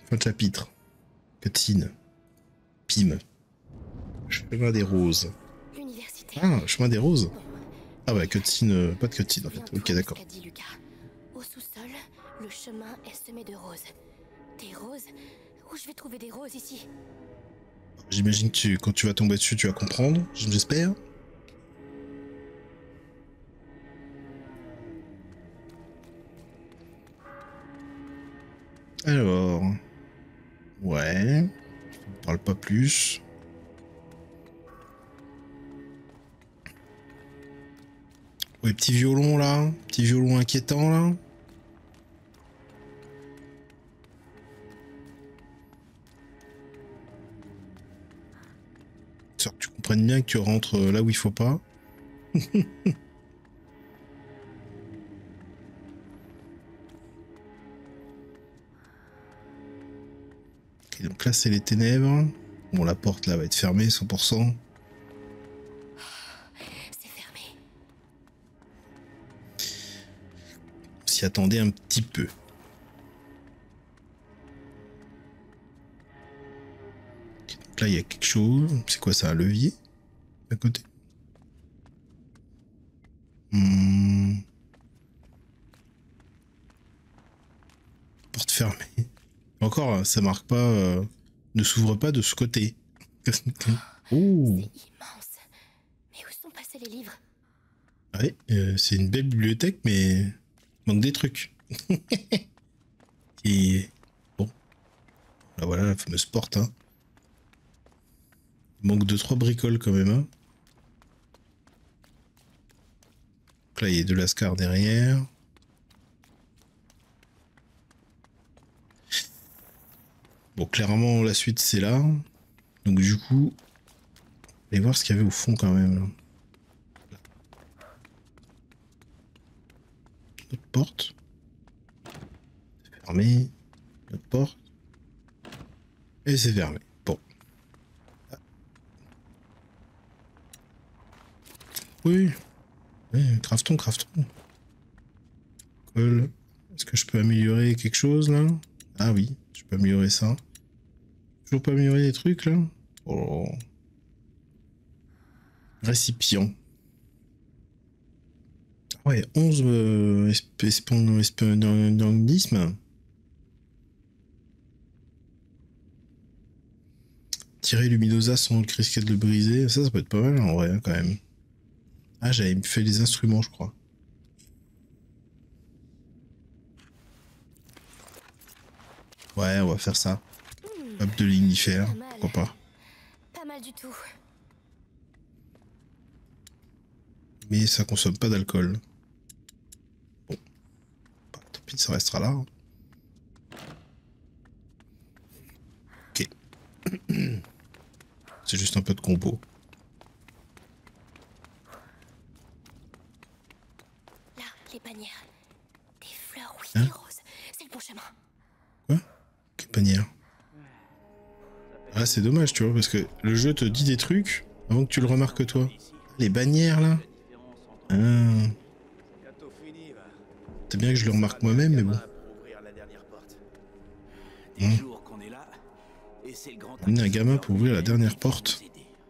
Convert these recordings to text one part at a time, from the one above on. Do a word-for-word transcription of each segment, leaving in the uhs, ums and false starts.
Fin de chapitre. Cutscene. Pim. Chemin des roses. Ah, chemin des roses. Ah ouais, cutscene, euh, pas de cutscene en fait. Ok, d'accord. Au sous-sol, le chemin est semé de roses. Des roses? Où je vais trouver des roses ici? J'imagine que tu, quand tu vas tomber dessus, tu vas comprendre, j'espère. Alors... Ouais... Je ne parle pas plus. Ouais, petit violon là, petit violon inquiétant là. Sûr que tu comprennes bien que tu rentres là où il faut pas. Ok, donc là c'est les ténèbres. Bon, la porte là va être fermée cent pour cent. C'est fermé. On s'y attendait un petit peu. Okay, donc là il y a quelque chose. C'est quoi ça, un levier à côté? Hmm. Porte fermée. Encore, ça marque pas. Euh, ne s'ouvre pas de ce côté. Oh. C'est immense. Mais où sont passés les livres? Ouais, euh, c'est une belle bibliothèque, mais il manque des trucs. Et bon, là voilà la fameuse porte. Hein. Il manque deux trois bricoles quand même. Hein. Donc là il y a de l'ascar derrière. Bon, clairement la suite c'est là. Donc du coup, allez voir ce qu'il y avait au fond quand même. Là. Notre porte. C'est fermé. Notre porte. Et c'est fermé. Bon. Ah. Oui. Oui, craftons, craftons. Cool. Est-ce que je peux améliorer quelque chose là? Ah oui, je peux améliorer ça. Toujours pas améliorer les trucs là? Oh. Récipient. Ouais, onze euh, espionnalisme. Tirer Luminosa sans le crisquette le briser. Ça, ça peut être pas mal en vrai, hein, quand même. Ah, j'avais fait les instruments, je crois. Ouais, on va faire ça. Hmm. Hop de lignifère, pourquoi pas. Pas mal du tout. Mais ça consomme pas d'alcool. Bon. Bah, tant pis, ça restera là. Ok. C'est juste un peu de compo. Là, les bannières. Des fleurs, oui, Hein? des roses. C'est le bon chemin. Quoi? Quelle bannière? Ah, c'est dommage, tu vois, parce que le jeu te dit des trucs avant que tu le remarques toi. Les bannières, là. Ah. C'est bien que je le remarque moi-même, mais bon. Mmh. Amener un gamin pour ouvrir la dernière porte.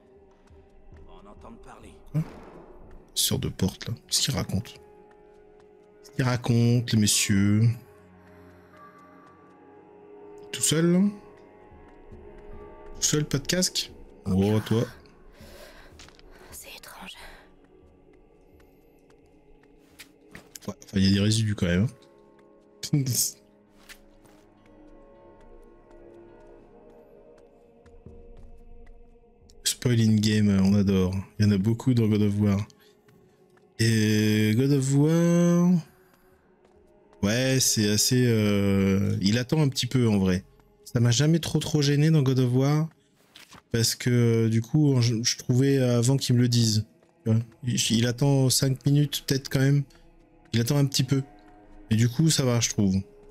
Quoi? Sur de porte, là. Qu'est-ce qu'il raconte? Qu'est-ce qu'il raconte, les messieurs? Tout seul, là? Tout seul, pas de casque? Oh, toi. C'est étrange. Ouais, enfin, il y a des résidus quand même. Hein. Spoil in game, on adore. Il y en a beaucoup dans God of War. Et God of War... Ouais, c'est assez... Euh... Il attend un petit peu en vrai. Ça m'a jamais trop trop gêné dans God of War. Parce que du coup, je, je trouvais avant qu'il me le dise. Il, il attend cinq minutes peut-être quand même. Il attend un petit peu. Et du coup, ça va, je trouve.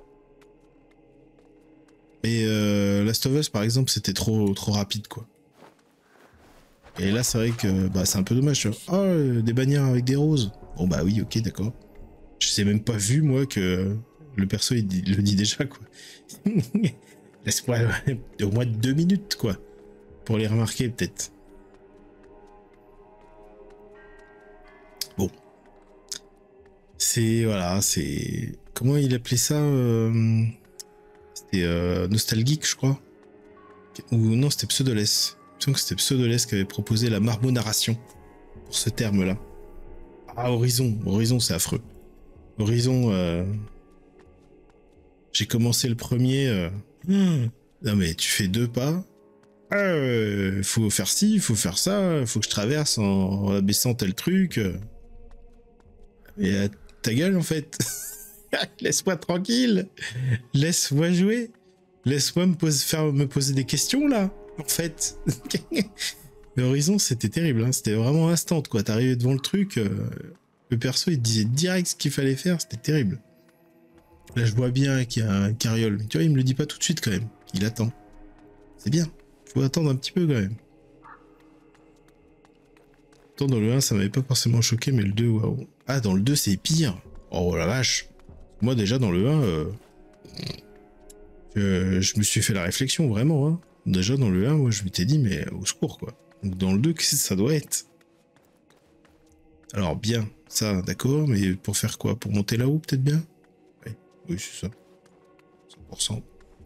Et euh, Last of Us, par exemple, c'était trop, trop rapide, quoi. Et là, c'est vrai que bah, c'est un peu dommage, tu vois. Oh, euh, des bannières avec des roses. Bon, bah oui, ok, d'accord. Je sais même pas vu, moi, que le perso, il, dit, il le dit déjà, quoi. Laisse-moi au moins deux minutes, quoi. Pour les remarquer, peut-être. Bon. C'est... Voilà, c'est... Comment il appelait ça euh... C'était euh, nostalgique, je crois. Ou non, c'était Pseudoless. Je sens que c'était Pseudoless qui avait proposé la marmonarration pour ce terme-là. Ah, Horizon. Horizon, c'est affreux. Horizon... Euh... J'ai commencé le premier... Euh... Mmh. Non mais tu fais deux pas... Euh, faut faire ci, faut faire ça, faut que je traverse en, en abaissant tel truc. Et euh, ta gueule en fait. Laisse-moi tranquille. Laisse-moi jouer. Laisse-moi me, pose, faire, me poser des questions là. En fait. L'Horizon c'était terrible. Hein. C'était vraiment instant quoi. T'arrivais devant le truc. Euh, le perso il te disait direct ce qu'il fallait faire. C'était terrible. Là je vois bien qu'il y a un carriole. Mais tu vois il me le dit pas tout de suite quand même. Il attend. C'est bien. Faut attendre un petit peu quand même. Pourtant dans le un ça m'avait pas forcément choqué mais le deux waouh. Ah dans le deux c'est pire. Oh la vache. Moi déjà dans le un euh, euh, je me suis fait la réflexion vraiment hein. Déjà dans le un moi je m'étais dit mais au secours quoi. Donc dans le deux qu'est-ce que ça doit être? Alors bien ça d'accord mais pour faire quoi? Pour monter là-haut peut-être bien? Oui, oui c'est ça. cent pour cent.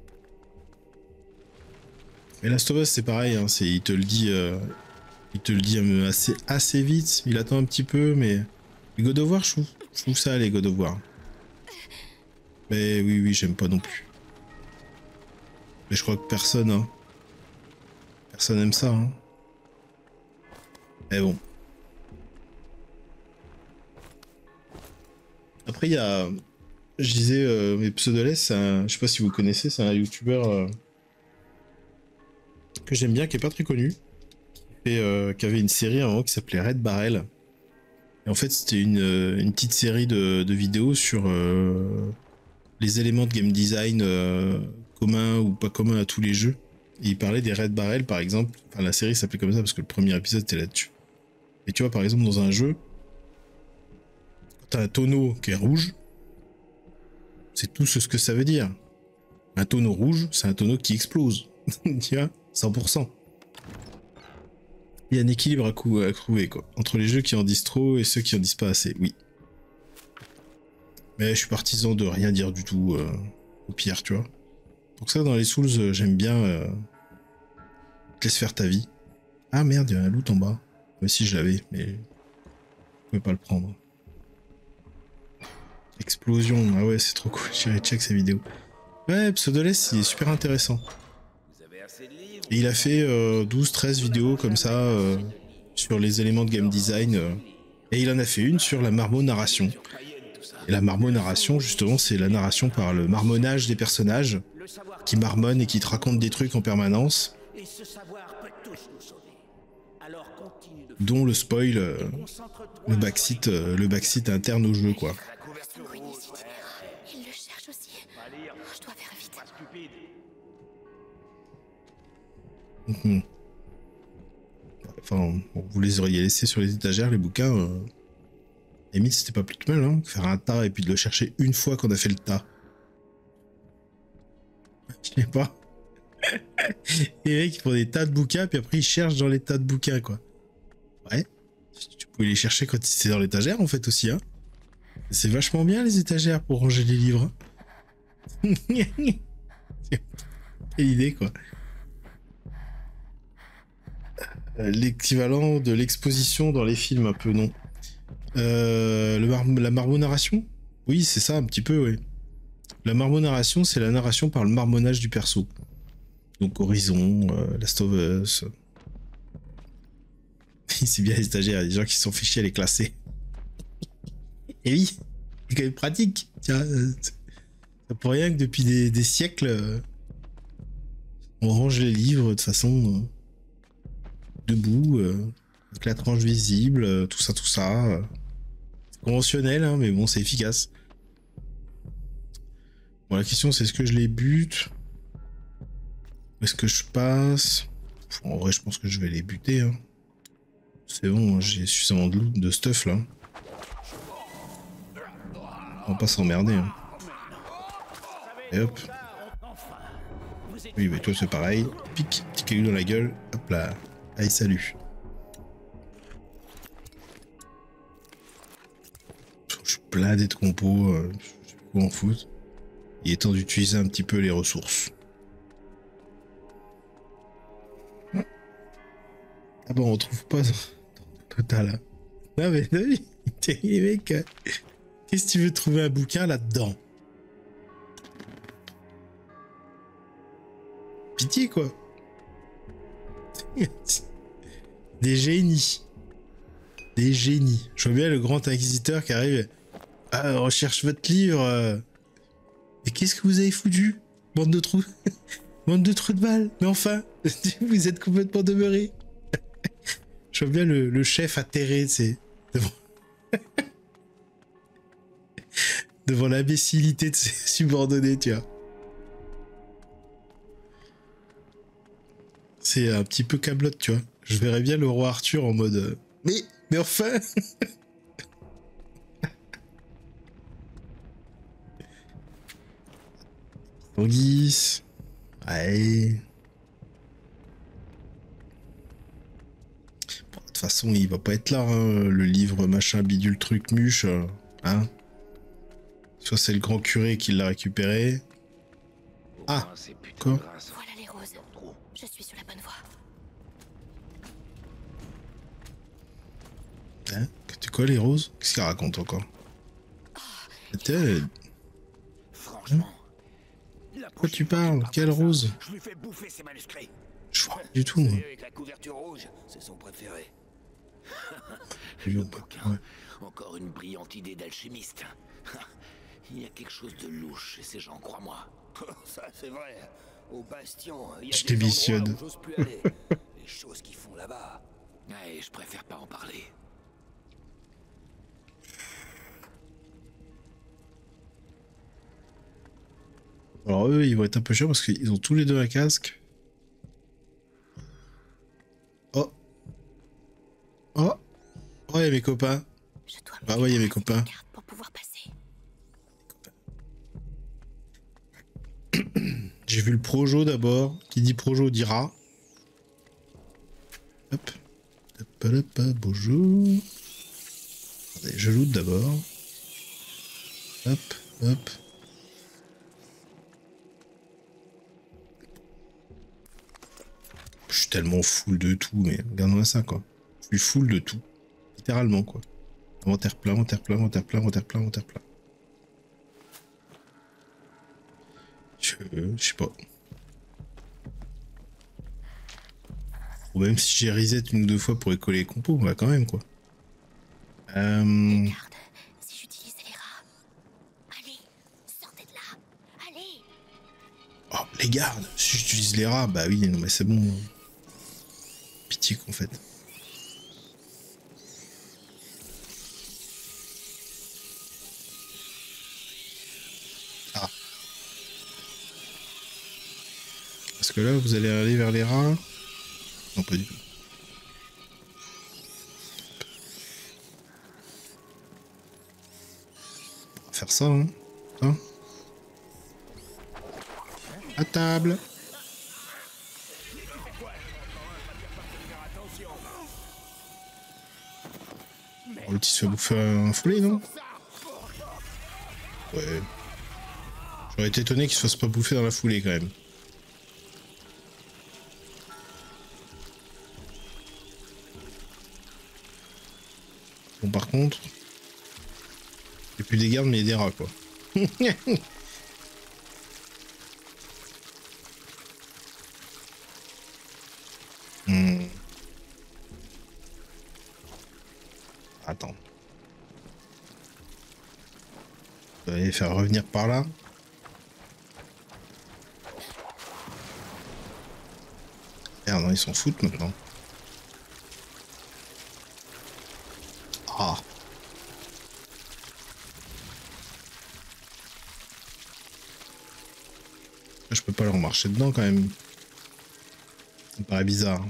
Mais Last of Us c'est pareil, hein, c'est, il te le dit, euh, il te le dit assez, assez vite. Il attend un petit peu, mais les God of War, je trouve, je trouve ça les God of War. Mais oui, oui, j'aime pas non plus. Mais je crois que personne, hein, personne aime ça. Hein. Mais bon. Après il y a, je disais, euh, mais Pseudoless, je sais pas si vous connaissez, c'est un YouTuber. Euh, que j'aime bien, qui est pas très connu, et euh, qui avait une série à un moment qui s'appelait Red Barrel. Et en fait, c'était une, une petite série de, de vidéos sur euh, les éléments de game design euh, communs ou pas communs à tous les jeux. Et il parlait des Red Barrel, par exemple. Enfin, la série s'appelait comme ça parce que le premier épisode était là-dessus. Et tu vois, par exemple, dans un jeu, quand t'as un tonneau qui est rouge, c'est tout ce que ça veut dire. Un tonneau rouge, c'est un tonneau qui explose. Tu vois, cent pour cent. Il y a un équilibre à, coup, à trouver, quoi. Entre les jeux qui en disent trop et ceux qui en disent pas assez, oui. Mais je suis partisan de rien dire du tout, euh, au pire, tu vois. Donc ça, dans les Souls, euh, j'aime bien... Euh, te laisse faire ta vie. Ah merde, il y a un loot en bas. Moi aussi, je l'avais, mais... je pouvais pas le prendre. Explosion, ah ouais, c'est trop cool. J'irai check ces vidéos. Ouais, Pseudoless, il est super intéressant. Et il a fait euh, douze treize vidéos comme ça euh, sur les éléments de game design. Euh, et il en a fait une sur la marmonarration. Et la marmonarration, justement, c'est la narration par le marmonnage des personnages qui marmonnent et qui te racontent des trucs en permanence. Dont le spoil, euh, le backseat, euh, le backseat interne au jeu, quoi. Il le cherche aussi. Je dois faire vite. Mmh. Enfin, bon, vous les auriez laissés sur les étagères, les bouquins. Euh... Limite, c'était pas plus que mal, hein. Faire un tas et puis de le chercher une fois qu'on a fait le tas. Je sais pas. Les mecs, ils font des tas de bouquins, puis après ils cherchent dans les tas de bouquins, quoi. Ouais. Tu pouvais les chercher quand c'était dans l'étagère, en fait, aussi, hein. C'est vachement bien, les étagères, pour ranger les livres. Quelle idée, quoi. L'équivalent de l'exposition dans les films, un peu, non. Euh, le mar la marmonarration? Oui, c'est ça, un petit peu, oui. La marmonarration, c'est la narration par le marmonnage du perso. Donc Horizon, euh, Last of Us. C'est bien les stagiaires, il y a des gens qui se sont fait chier à les classer. Et oui, c'est quand même pratique. Tiens, euh, c'est pour rien que depuis des, des siècles, euh, on range les livres de façon euh, debout, euh, avec la tranche visible, euh, tout ça, tout ça. Euh. C'est conventionnel, hein, mais bon, c'est efficace. Bon, la question c'est est-ce que je les bute? Est-ce que je passe? En vrai, je pense que je vais les buter. Hein. C'est bon, hein, j'ai suffisamment de loot, de stuff là. On va pas s'emmerder. Hein. Et hop. Oui, mais toi c'est pareil. Pic, petit caillou dans la gueule. Hop là. Allez, salut. Je suis blindé de compos. Euh, je sais plus quoi en foutre. Il est temps d'utiliser un petit peu les ressources. Ah bon, on trouve pas total. Non mais non, les mecs, qu'est-ce que tu veux trouver un bouquin là-dedans? Pitié quoi. Des génies. Des génies. Je vois bien le grand inquisiteur qui arrive. Ah, on recherche votre livre. Mais qu'est-ce que vous avez foutu? Bande de trous. Bande de trous de balles. Mais enfin, vous êtes complètement demeurés. Je vois bien le, le chef atterré, c'est devant, devant l'imbécilité de ses subordonnés, tu vois. C'est un petit peu Kaamelott, tu vois. Je verrais bien le roi Arthur en mode euh, mais mais enfin. Tanguis. Ouais. Bon, de toute façon, il va pas être là, hein, le livre machin bidule truc muche, euh, hein. Soit c'est le grand curé qui l'a récupéré. Ah, quoi? Voilà les roses. Je suis sur la bonne voie. Hein? C'est quoi les roses? Qu'est-ce qu'il raconte encore? C'était... Franchement... Hein? Quoi tu parles? Quelle rose? Je lui fais bouffer ses manuscrits. Je vois du tout, moi. Avec la couverture rouge, c'est son préféré. Le bouquin. Ouais. Encore une brillante idée d'alchimiste. Il y a quelque chose de louche chez ces gens, crois-moi. Ça, c'est vrai. Au Bastion, il y a je des démissionne. endroits où j'ose plus aller. Les choses qu'ils font là-bas. Ouais, je préfère pas en parler. Alors eux, ils vont être un peu chers parce qu'ils ont tous les deux un casque. Oh. Oh. Oh, il y a mes copains. Ah ouais, il y a mes copains. Pour pouvoir passer. J'ai vu le Projo d'abord. Qui dit Projo dira. Hop. Hop, hop, hop, bonjour. Attendez, je loot d'abord. Hop, hop. Je suis tellement full de tout, mais regarde-moi ça, quoi. Je suis full de tout. Littéralement, quoi. Inventaire plein, inventaire plein, inventaire plein, inventaire plein, inventaire plein. Je... je sais pas. Ou même si j'ai reset une ou deux fois pour écoller les compos, bah quand même, quoi. Euh... Regarde, si j'utilise les rats. Allez, sortez de là. Allez. Oh, les gardes. Si j'utilise les rats, bah oui, non mais c'est bon. Pitié qu'en fait. Ah. Parce que là, vous allez aller vers les rats. Non, pas du tout. On va faire ça, hein. Ça. À table. Oh, l'autre il se fait bouffer un foulé, non? Ouais. J'aurais été étonné qu'il se fasse pas bouffer dans la foulée, quand même. Bon, par contre... Il n'y a plus des gardes, mais il y a des rats, quoi. hmm. Attends. On va les faire revenir par là. Merde, non, ils s'en foutent maintenant. Ah. Je peux pas leur marcher dedans quand même. Ça me paraît bizarre.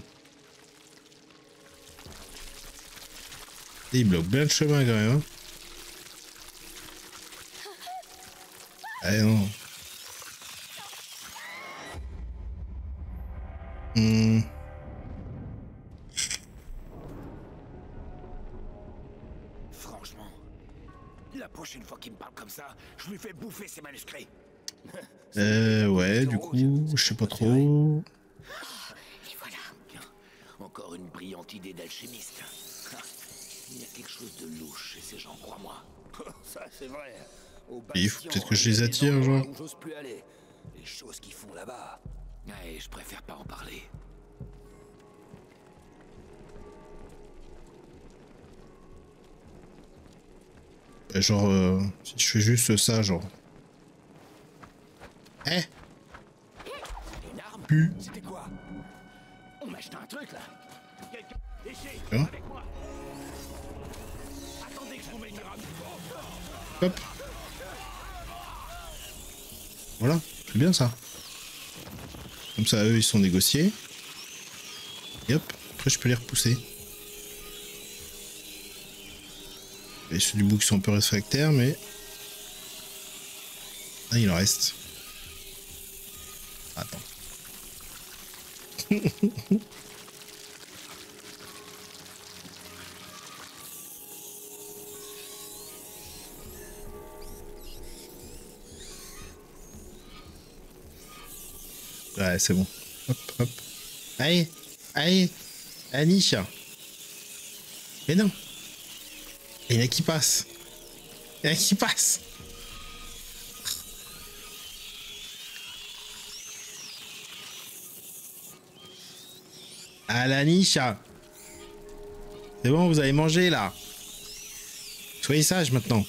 Et il bloque bien le chemin quand même. Hein. Ah non. Hmm. Franchement, la prochaine fois qu'il me parle comme ça, je lui fais bouffer ses manuscrits. Euh, ouais, du coup, je sais pas trop. Et voilà. Encore une brillante idée d'alchimiste. Il y a quelque chose de louche chez ces gens, crois-moi. Ça, c'est vrai. Au Il faut bastion, peut-être que je il y a les des attire, endroits genre. où j'ose plus aller. Les choses qu'ils font là-bas. Ouais, je préfère pas en parler. Bah, genre, euh, si je fais juste ça, genre. Eh, Une arme? pu. C'était quoi? On m'a acheté un truc là. Quelqu'un déchet Hein? avec moi. Attendez que je vous mette une rame. Hop. Voilà, c'est bien ça. Comme ça, eux, ils sont négociés. Et hop, après, je peux les repousser. Et ceux du bout qui sont un peu réfractaires, mais... Ah, il en reste. Attends. Ouais, c'est bon. Hop, hop. Allez, allez, Anish. Mais non. Il y en a qui passent. Il y en a qui passent. Ah, la niche. C'est bon, vous avez mangé là. Soyez sage maintenant.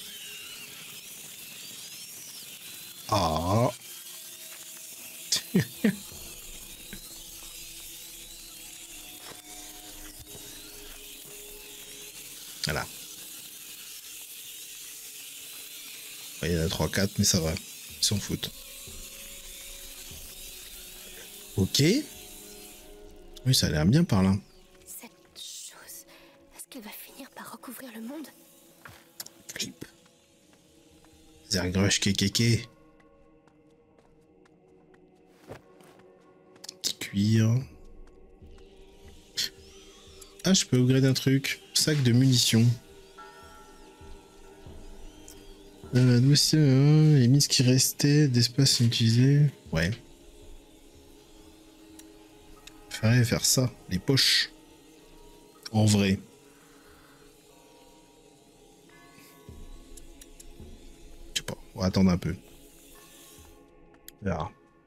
Oh. Voilà. Ouais, il y en a trois quatre, mais ça va. Ils s'en foutent. Ok. Oui, ça a l'air bien par là. Cette chose, est-ce qu'elle va finir par recouvrir le monde? Clip. Zergrush Kekeke. Petit cuir. Ah, je peux upgrade un truc. Sac de munitions. Euh, d'où c'est, euh, les mises qui restaient d'espace inutilisé. Ouais. Faudrait faire ça. Les poches. En vrai. Je sais pas. On va attendre un peu. On verra.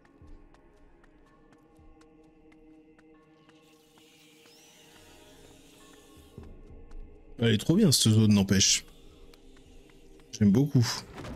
Elle est trop bien cette zone, n'empêche. J'aime beaucoup.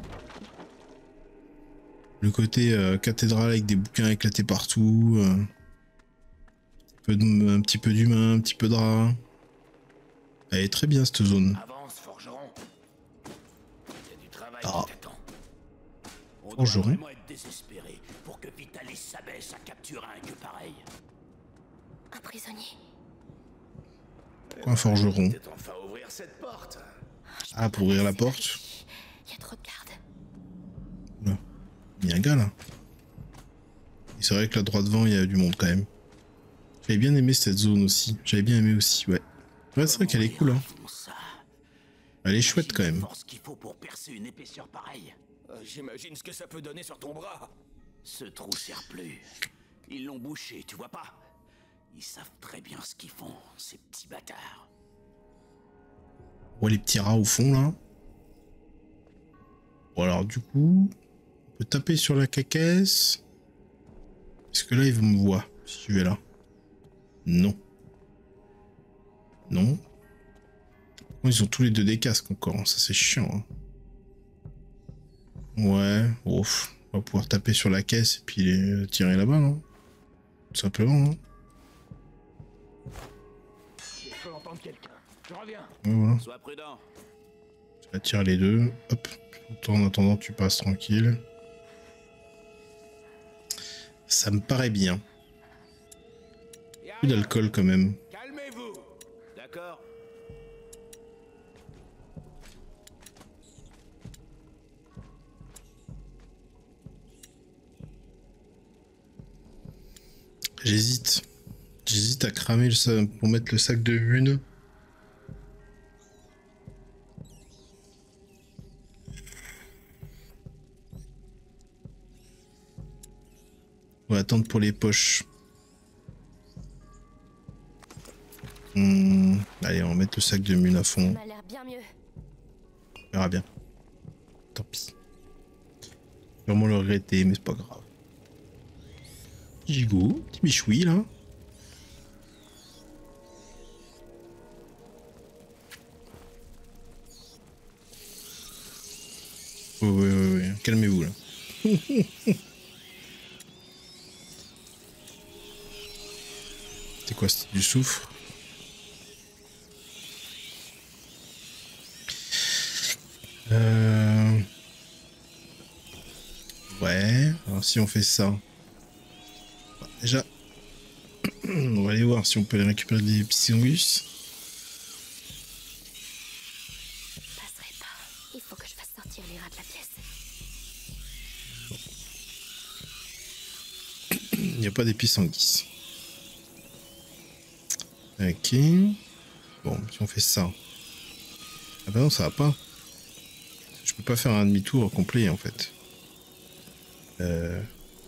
Le côté euh, cathédrale avec des bouquins éclatés partout. Euh, un, peu de, un petit peu d'humain, un petit peu de rat. Elle est très bien cette zone. Avance, forgeron. Il y a du travail Ah. qui t'attend. On doit Forgeron. vraiment être désespéré pour que Vitalis s'abaisse à capturer un gueux pareil. Un prisonnier. Un forgeron. Peut-être enfin ouvrir cette porte. Ah, pour ouvrir la porte. Il y a trop de gardes. Là. Il y a un gars là. Et c'est vrai que là droit devant il y a du monde quand même. J'avais bien aimé cette zone aussi. J'avais bien aimé aussi, ouais. Ouais, c'est vrai qu'elle est cool, hein. Elle est chouette quand même. Ce qu'il faut pour percer une épaisseur pareille. Euh, J'imagine ce que ça peut donner sur ton bras. Ce trou sert plus. Ils l'ont bouché, tu vois pas? Ils savent très bien ce qu'ils font, ces petits bâtards. On voit les petits rats au fond là. Bon alors du coup, on peut taper sur la cacaisse. Est-ce que là il me voit si je vais là? Non. Non. Oh, ils ont tous les deux des casques encore, ça c'est chiant. Hein. Ouais, ouf. On va pouvoir taper sur la caisse et puis les tirer là-bas, non? Tout simplement, hein. Je peux entendre quelqu'un. Je reviens. Ouais, voilà. Sois prudent. Attire les deux. Hop. En attendant, tu passes tranquille. Ça me paraît bien. Plus d'alcool quand même. Calmez-vous. D'accord. J'hésite. J'hésite à cramer le sac pour mettre le sac de une. On va attendre pour les poches. Mmh. Allez, on va mettre le sac de mune à fond. Ça m'a l'air bien mieux. On verra bien. Tant pis. Vraiment le regretter, mais c'est pas grave. Gigot, petit bichoui là. Oui, oui, oui, oui. Calmez-vous là. C'est quoi, c'est du soufre? Euh... Ouais, alors si on fait ça... Déjà, on va aller voir si on peut aller récupérer des piscingus. Je passerai pas. Il faut que je fasse sortir les rats de la pièce. Il n'y a pas des pissenguis. Ok. Bon, si on fait ça... Ah bah non, ça va pas. Je peux pas faire un demi-tour complet en fait. Euh...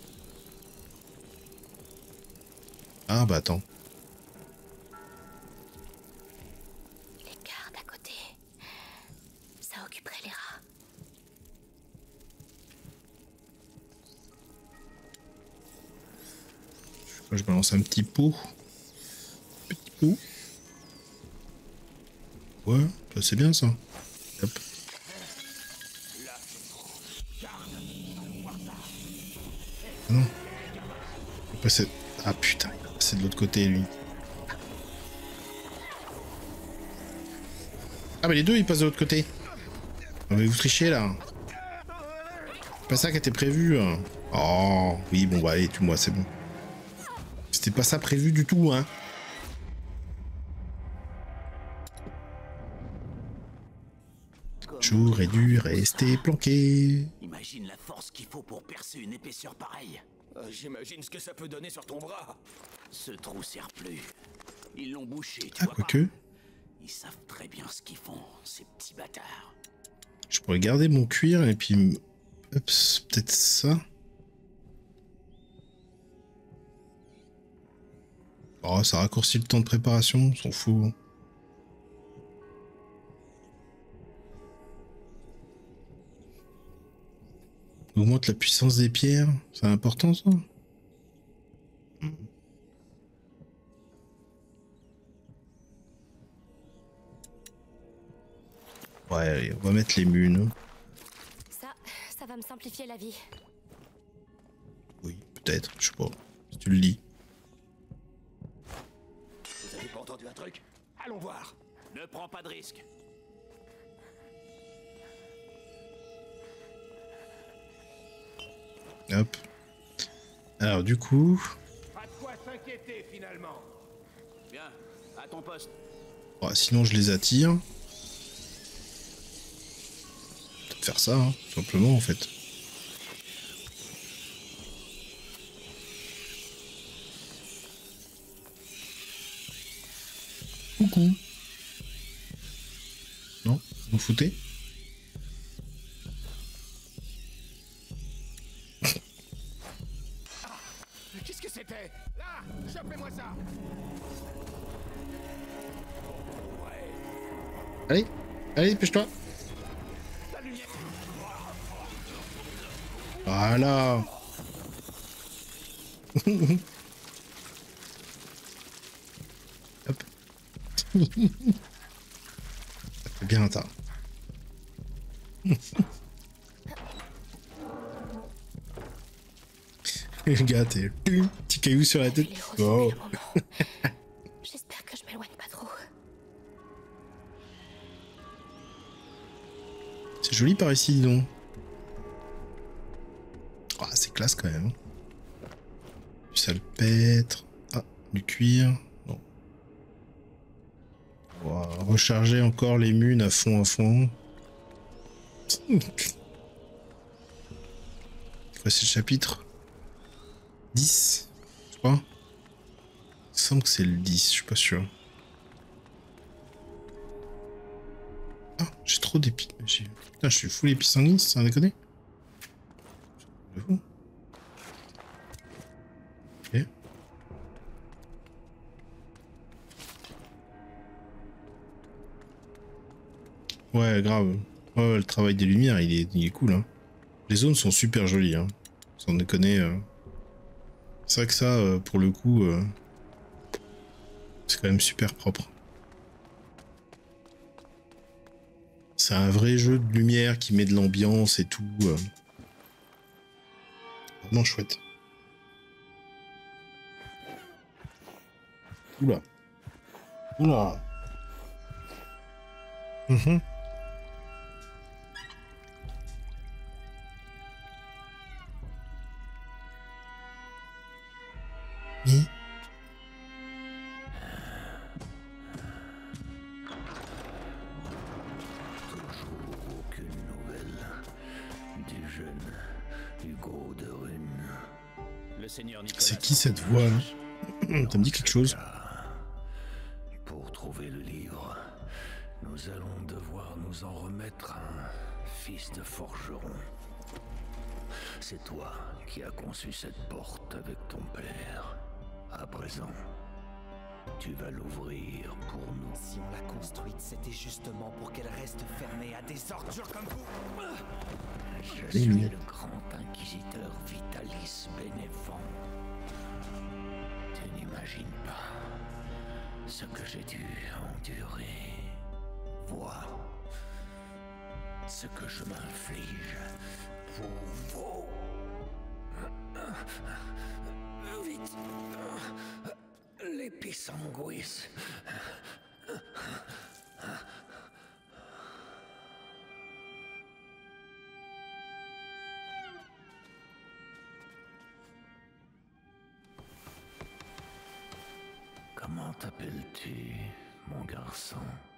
Ah bah attends. Les gardes à côté. Ça occuperait les rats. Je crois que je balance un petit pot. Petit pot. Ouais, bah c'est bien ça. Hop. Ah non. C'est... Ah putain, c'est de l'autre côté lui. Ah bah les deux ils passent de l'autre côté. Ah mais vous trichez là. C'est pas ça qui était prévu. Hein. Oh oui bon bah allez tue-moi c'est bon. C'était pas ça prévu du tout hein. J'aurais dû rester planqué. Imagine la force qu'il faut pour percer une épaisseur pareille. Euh, J'imagine ce que ça peut donner sur ton bras. Ce trou sert plus. Ils l'ont bouché, tu Ah vois quoique. Ils savent très bien ce qu'ils font, ces petits bâtards. Je pourrais garder mon cuir et puis... Hop, peut-être ça. Oh, ça raccourcit le temps de préparation, on s'en fout. Augmente la puissance des pierres, c'est important ça. Ouais, allez, on va mettre les munes. Ça, ça va me simplifier la vie. Oui, peut-être, je sais pas. Si tu le dis. Vous avez pas entendu un truc? Allons voir. Ne prends pas de risque. Hop. Alors du coup... Pas de quoi s'inquiéter finalement. Bien, à ton poste. Oh, sinon je les attire. Peut-être faire ça, hein, tout simplement en fait. Coucou. Non, vous foutez? Qu'est-ce que c'était? Là, chopez-moi ça. Allez, allez, dépêche-toi. Voilà. Hop. Ça fait bien ça. Le gars, t'es petit caillou sur la tête. Oh. J'espère que je m'éloigne pas trop. C'est joli par ici, dis donc. Ah, c'est classe quand même. Du salpêtre. Ah, du cuir. Non. On va recharger encore les munes à fond, à fond. C'est quoi, c'est le chapitre dix, je crois. Il semble que c'est le dix, je suis pas sûr. Ah, j'ai trop d'épis. Putain, je suis full épis sanguine, ça a déconné. Ok. Ouais, grave. Ouais, le travail des lumières, il est, il est cool. Hein. Les zones sont super jolies. Hein. Sans déconner. Euh... C'est vrai que ça, euh, pour le coup, euh... c'est quand même super propre. C'est un vrai jeu de lumière qui met de l'ambiance et tout. Euh... Vraiment chouette. Oula. Oula. Mmh. Oui. Toujours aucune nouvelle du jeune Hugo de Rune. Le seigneur Nicolas. C'est qui cette voix là? Ça me dit quelque chose. Pour trouver le livre, nous allons devoir nous en remettre à un fils de forgeron. C'est toi qui as conçu cette porte avec ton père. À présent, tu vas l'ouvrir pour nous. Si on l'a construite, c'était justement pour qu'elle reste fermée à des ordures comme vous. Je suis le grand inquisiteur Vitalis Bénévent. Tu n'imagines pas ce que j'ai dû endurer. Vois ce que je m'inflige pour vous. Vite. L'épisanguis. Comment t'appelles-tu, mon garçon?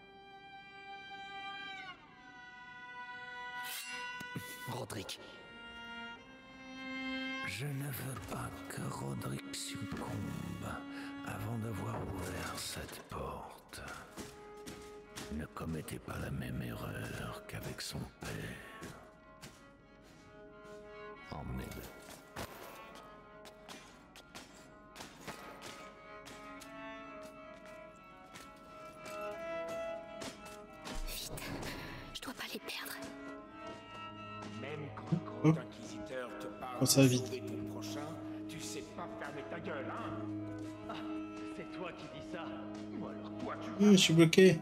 Roderick. Je ne veux pas que Roderick succombe avant d'avoir ouvert cette porte. Ne commettez pas la même erreur qu'avec son père. Emmenez-le. Vite, je dois pas les perdre. Même quand le grand inquisiteur te parle Oh, ça va de vite. sauver ton prochain, tu sais pas fermer ta gueule, hein? Ah, c'est toi qui dis ça. Ou alors toi tu Mmh, je suis bloqué.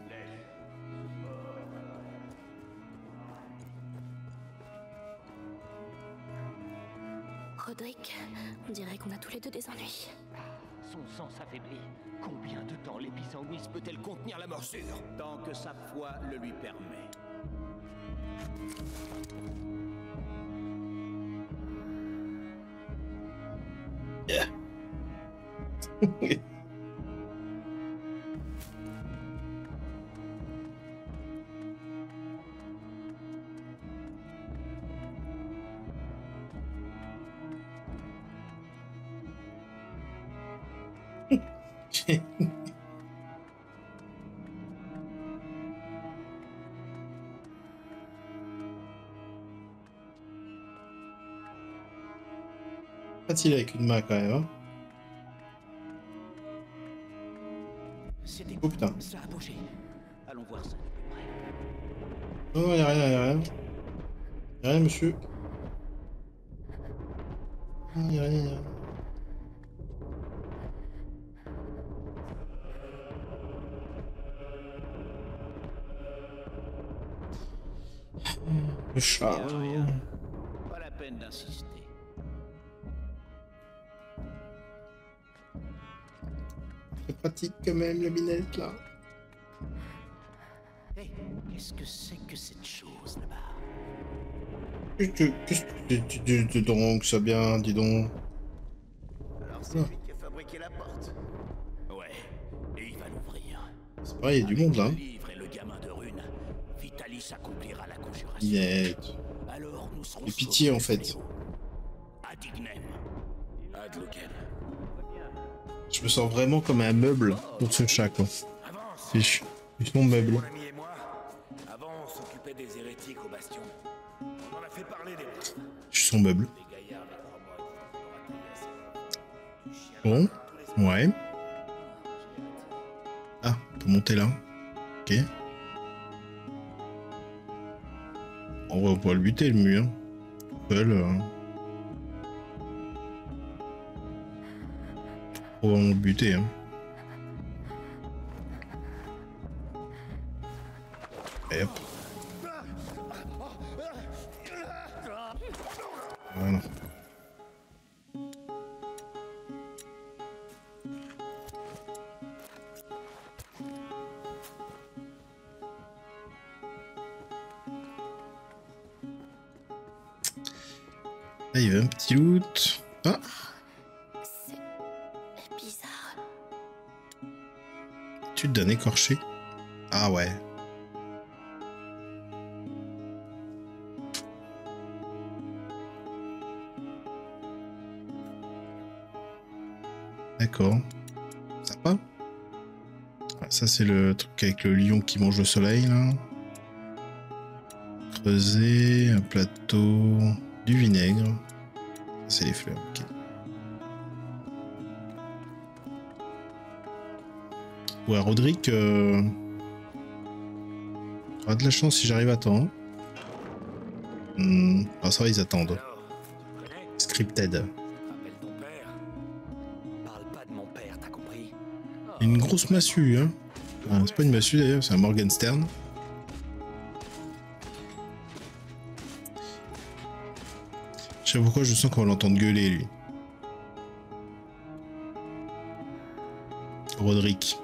Roderick, on dirait qu'on a tous les deux des ennuis. Son sang s'affaiblit. Combien de temps l'épisanguis peut-elle contenir la morsure? Tant que sa foi le lui permet. Yeah. Facile avec une main quand même. Hein. Oh putain. Ça a bougé. Allons voir ça de plus près. Non, non, y'a rien, y'a rien. Y'a rien, monsieur. Non, y'a rien, y'a rien. Le chat. Rien. Pas la peine d'insister. C'est pratique quand même, la minette là. Hé, qu'est-ce que c'est que cette chose là-bas? Qu'est-ce que tu dis donc, ça bien, dis donc. Alors c'est lui qui a fabriqué la porte. Ouais, et il va l'ouvrir. C'est pareil, il y a du monde là. Le livre et le gamin de Rune, Vitalis accomplira la conjuration. Minette. Alors nous serons Et pitié en fait. Ad ignem. Ad lucem. Je me sens vraiment comme un meuble pour ce chat, quoi. C'est ch... mon meuble. Mon ami et moi, avant on s'occupait des hérétiques au bastion. On en a fait parler des braves. Je suis son meuble. Les gaillards avec trois mois, on aura taillé assez. Bon, ouais. Ah, on peut monter là. Ok. En vrai, on pourrait le buter, le mur. Seul. Euh... On va le buter, hein. Et hop. Voilà. Là, il y avait un petit loot. Ah! C'est bizarre. Étude d'un écorché. Ah ouais. D'accord. Sympa. Ah, ça, c'est le truc avec le lion qui mange le soleil, là. Creuser, un plateau, du vinaigre. Ça, c'est les fleurs, ok. Ouais, Roderick, euh... aura de la chance si j'arrive à temps. Hmm. Ah, ça va, ils attendent. Alors, tu connais? Scripted. Rappelle ton père. Parle pas de mon père, t'as compris? Une grosse massue, hein. Ah, c'est pas une massue d'ailleurs, c'est un Morgenstern. Je sais pas pourquoi je sens qu'on va l'entendre gueuler, lui. Roderick.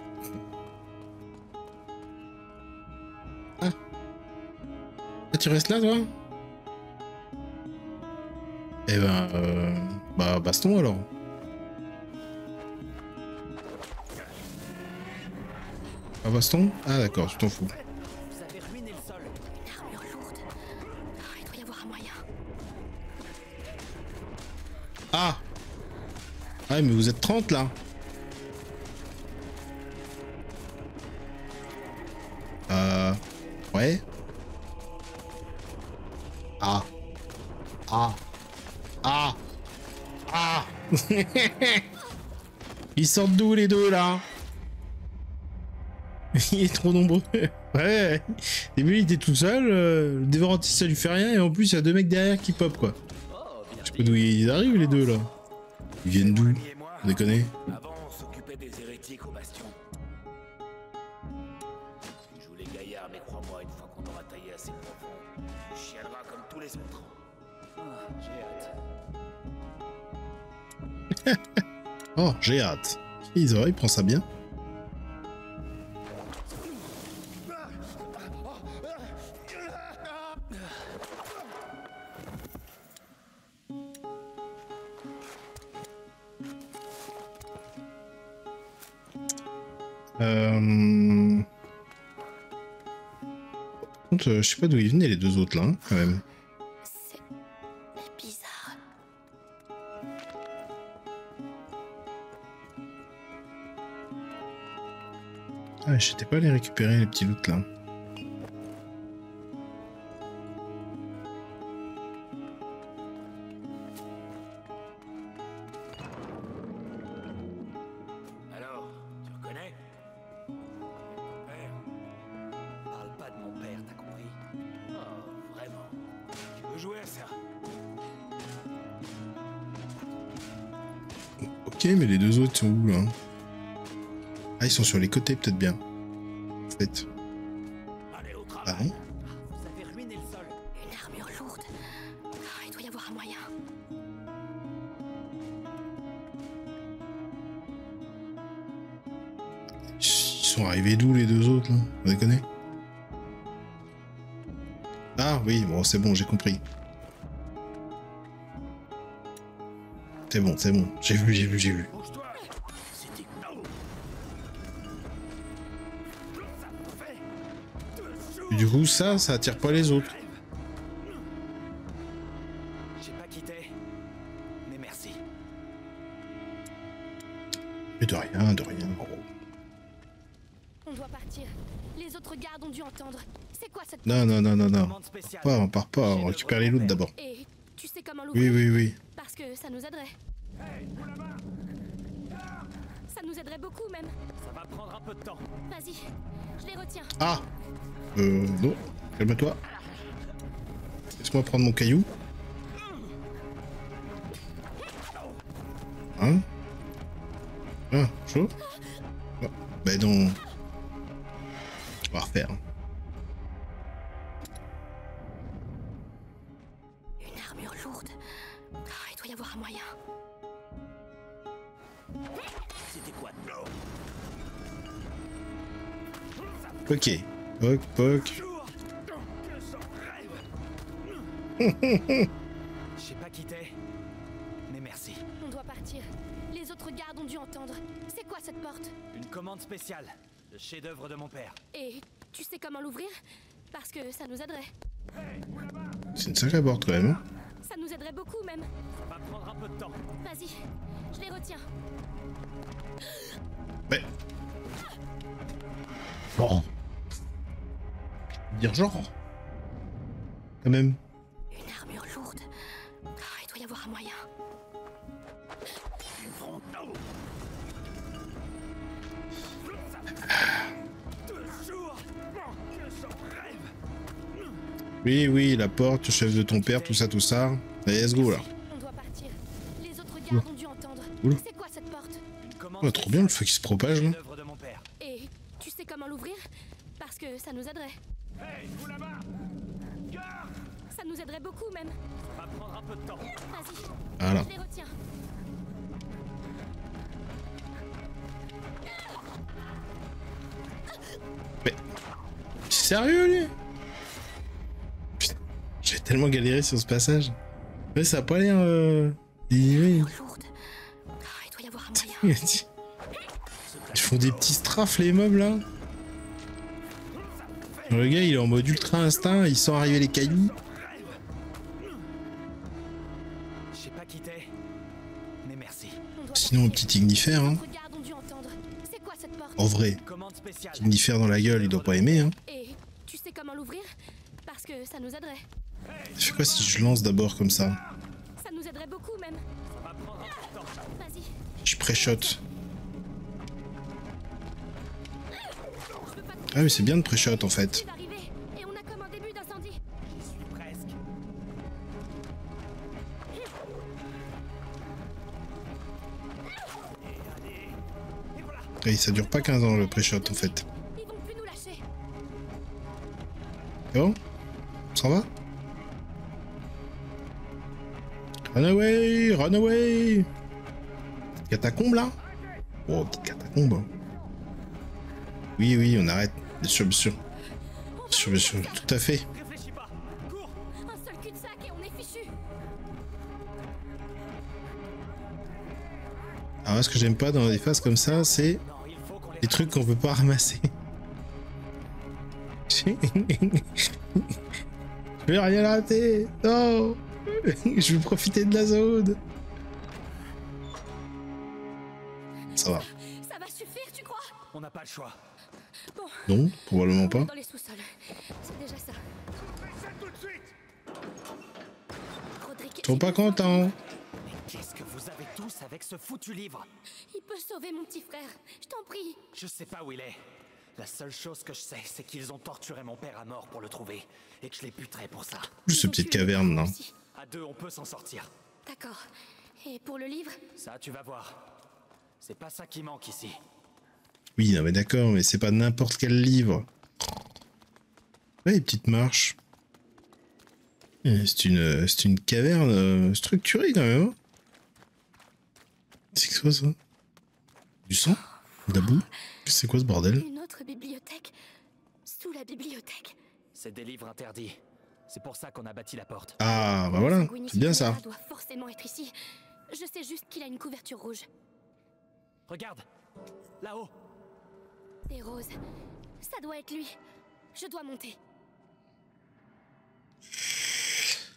Ah. Ah, tu restes là, toi? Eh ben, euh... bah, baston alors. Pas baston? Ah d'accord, tu t'en fous. Vous avez ruiné le sol. Une armure lourde. Ah, il doit y avoir un moyen. Ah! Ouais, mais vous êtes trente là. Euh... Ouais. Ah. Ah. Ah. Ah. Ils sortent d'où les deux là? Il est trop nombreux. Ouais. Au début il était tout seul, euh, le dévorantiste ça lui fait rien et en plus il y a deux mecs derrière qui pop quoi. Oh, bien Je sais pas d'où ils arrivent les deux là. Ils viennent d'où? Mon ami et moi, Vous déconnez? avant on s'occupait des hérétiques au bastion. Tu joues les gaillards, mais crois-moi, une fois qu'on aura taillé assez profond, tu chialeras comme tous les autres. Ah, j'ai hâte. Oh, j'ai hâte. Ils auraient, il prend ça bien. Euh... Par contre, euh, je sais pas d'où ils venaient les deux autres là, hein, quand même. C'est bizarre. Ah, j'étais pas allé récupérer les petits loots là. Alors, tu reconnais? Ton père. Parle pas de mon père, t'as compris? Oh, vraiment. Tu veux jouer à ça? Ok, mais les deux autres sont où là? Ah, ils sont sur les côtés peut-être bien. En fait. Allez au Ah travail. non? Vous avez ruiné le sol. Une armure lourde. Ah, il doit y avoir un moyen. Ils sont arrivés d'où les deux autres là? Vous déconnez? Ah oui, bon c'est bon, j'ai compris. C'est bon, c'est bon. J'ai vu, j'ai vu, j'ai vu. Bouge-toi. C'était... Oh. Ça fait deux Et du coup, ça, ça attire pas les autres. J'ai pas quitté. Mais merci. Mais de rien, de rien. On doit partir. Les autres gardes ont dû entendre. C'est quoi cette Non, non, non, non, non. Commande spéciale. Pas, on part pas, on récupère les loots d'abord. Et tu sais comment Oui, l'ouvrir? oui, oui. Parce que ça nous aiderait. Ça nous aiderait beaucoup même. Ça va prendre un peu de temps. Vas-y, je les retiens. Ah Euh, non. Calme-toi. Laisse-moi prendre mon caillou. Hein? Ah, chaud? Oh, ben non. On va refaire. Une armure lourde. Ah, il doit y avoir un moyen. C'était quoi? Ok. Poc, poc. Je sais pas qui t'es, mais merci. On doit partir. Les autres gardes ont dû entendre. C'est quoi cette porte? Une commande spéciale. Le chef-d'œuvre de mon père. Et tu sais comment l'ouvrir? Parce que ça nous aiderait. C'est une sacrée porte quand même. Hein. Ça nous aiderait beaucoup même. Ça va prendre un peu de temps. Vas-y, je les retiens. Ouais. Bon. Dire genre. Quand même. Une armure lourde. Ah, il doit y avoir un moyen. Oui, oui, la porte, le chef de ton père, tout ça, tout ça. Allez, let's go là. On doit partir. Les autres gardes ont dû entendre. Oula. C'est quoi cette porte? Une commande Oh, trop bien le feu qui se propage là. chef-d'œuvre de mon père. Et tu sais comment l'ouvrir? Parce que ça nous aiderait. Ça nous aiderait beaucoup même. Ça va prendre un peu de temps. Vas-y, Voilà. je les retiens. Mais. C'est sérieux lui? Putain, j'ai tellement galéré sur ce passage. Mais ça a pas l'air. Euh... Oui. Lourde. Ah, il doit y avoir un moyen. Ils font des petits strafes les meubles là. Le gars il est en mode ultra instinct, il sent arriver les cailloux. Je sais pas qui t'es, mais merci. On doit Sinon un partir. petit ignifère hein. Les autres gardes ont dû entendre. C'est quoi cette porte? En vrai, Une commande spéciale. ignifère dans la gueule, il doit pas aimer hein. Et tu sais comment l'ouvrir? Parce que ça nous aiderait. Ça fait quoi si je lance d'abord comme ça? Ça nous aiderait beaucoup même. Ça va prendre un peu de temps. Vas-y. Je pré-shot. Ah oui c'est bien de pré-shot en fait. Il va arriver. Et on a comme un début d'incendie. J'y suis presque. Et ça dure pas quinze ans le pré-shot en fait. Ils vont plus nous lâcher. C'est bon? On s'en va? Run away! Run away! Petite catacombe là? Oh, petite catacombe. Oui, oui, on arrête. Bien sûr, bien sûr. Bien sûr, bien sûr. Tout à fait. Réfléchis pas. Cours. Un seul cul-de-sac et on est fichu. Alors, ce que j'aime pas dans des phases comme ça, c'est Non, il faut qu'on les les trucs qu'on peut pas ramasser. Je vais rien rater. Non! Je vais profiter de la zone. Ça va. Ça va suffire, tu crois? On n'a pas le choix. Bon, Non, probablement pas. dans les sous-sols. C'est déjà ça. Roderick, Ils sont j'ai pas besoin de- contents. Mais qu'est-ce que vous avez tous avec ce foutu livre? Il peut sauver mon petit frère. Je t'en prie. Je sais pas où il est. La seule chose que je sais, c'est qu'ils ont torturé mon père à mort pour le trouver. Et que je les buterai pour ça. Juste ce Ils ont petite tué caverne là. aussi. À deux, on peut s'en sortir. D'accord. Et pour le livre? Ça, tu vas voir. C'est pas ça qui manque ici. Oui, non, mais d'accord, mais c'est pas n'importe quel livre. Ouais, petite marche. Eh, C'est une, c'est une caverne euh, structurée quand même. Hein. C'est quoi ça? Du sang? De la boue? C'est quoi ce bordel? Une autre bibliothèque? Sous la bibliothèque? C'est des livres interdits. C'est pour ça qu'on a bâti la porte. Ah, bah voilà, Sanguinis c'est bien ça. doit forcément être ici. Je sais juste qu'il a une couverture rouge. Regarde, là-haut. Des roses. Ça doit être lui. Je dois monter.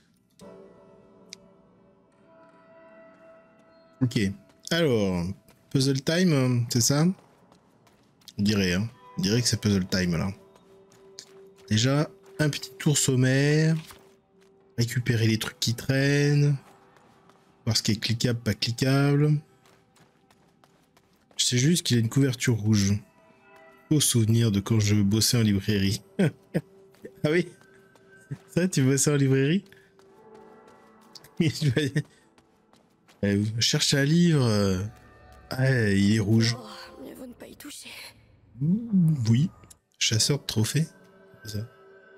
Ok, alors, puzzle time, c'est ça? On dirait, hein. On dirait que c'est puzzle time là. Déjà, un petit tour sommaire. Récupérer les trucs qui traînent. Voir ce qui est cliquable, pas cliquable. Je sais juste qu'il a une couverture rouge. Faux souvenir de quand je bossais en librairie. Ah oui? Ça, tu bossais en librairie? euh, cherche un livre. Ah, il est rouge. Oh, mieux vaut ne pas y toucher. Oui. Chasseur de trophées. C'est ça.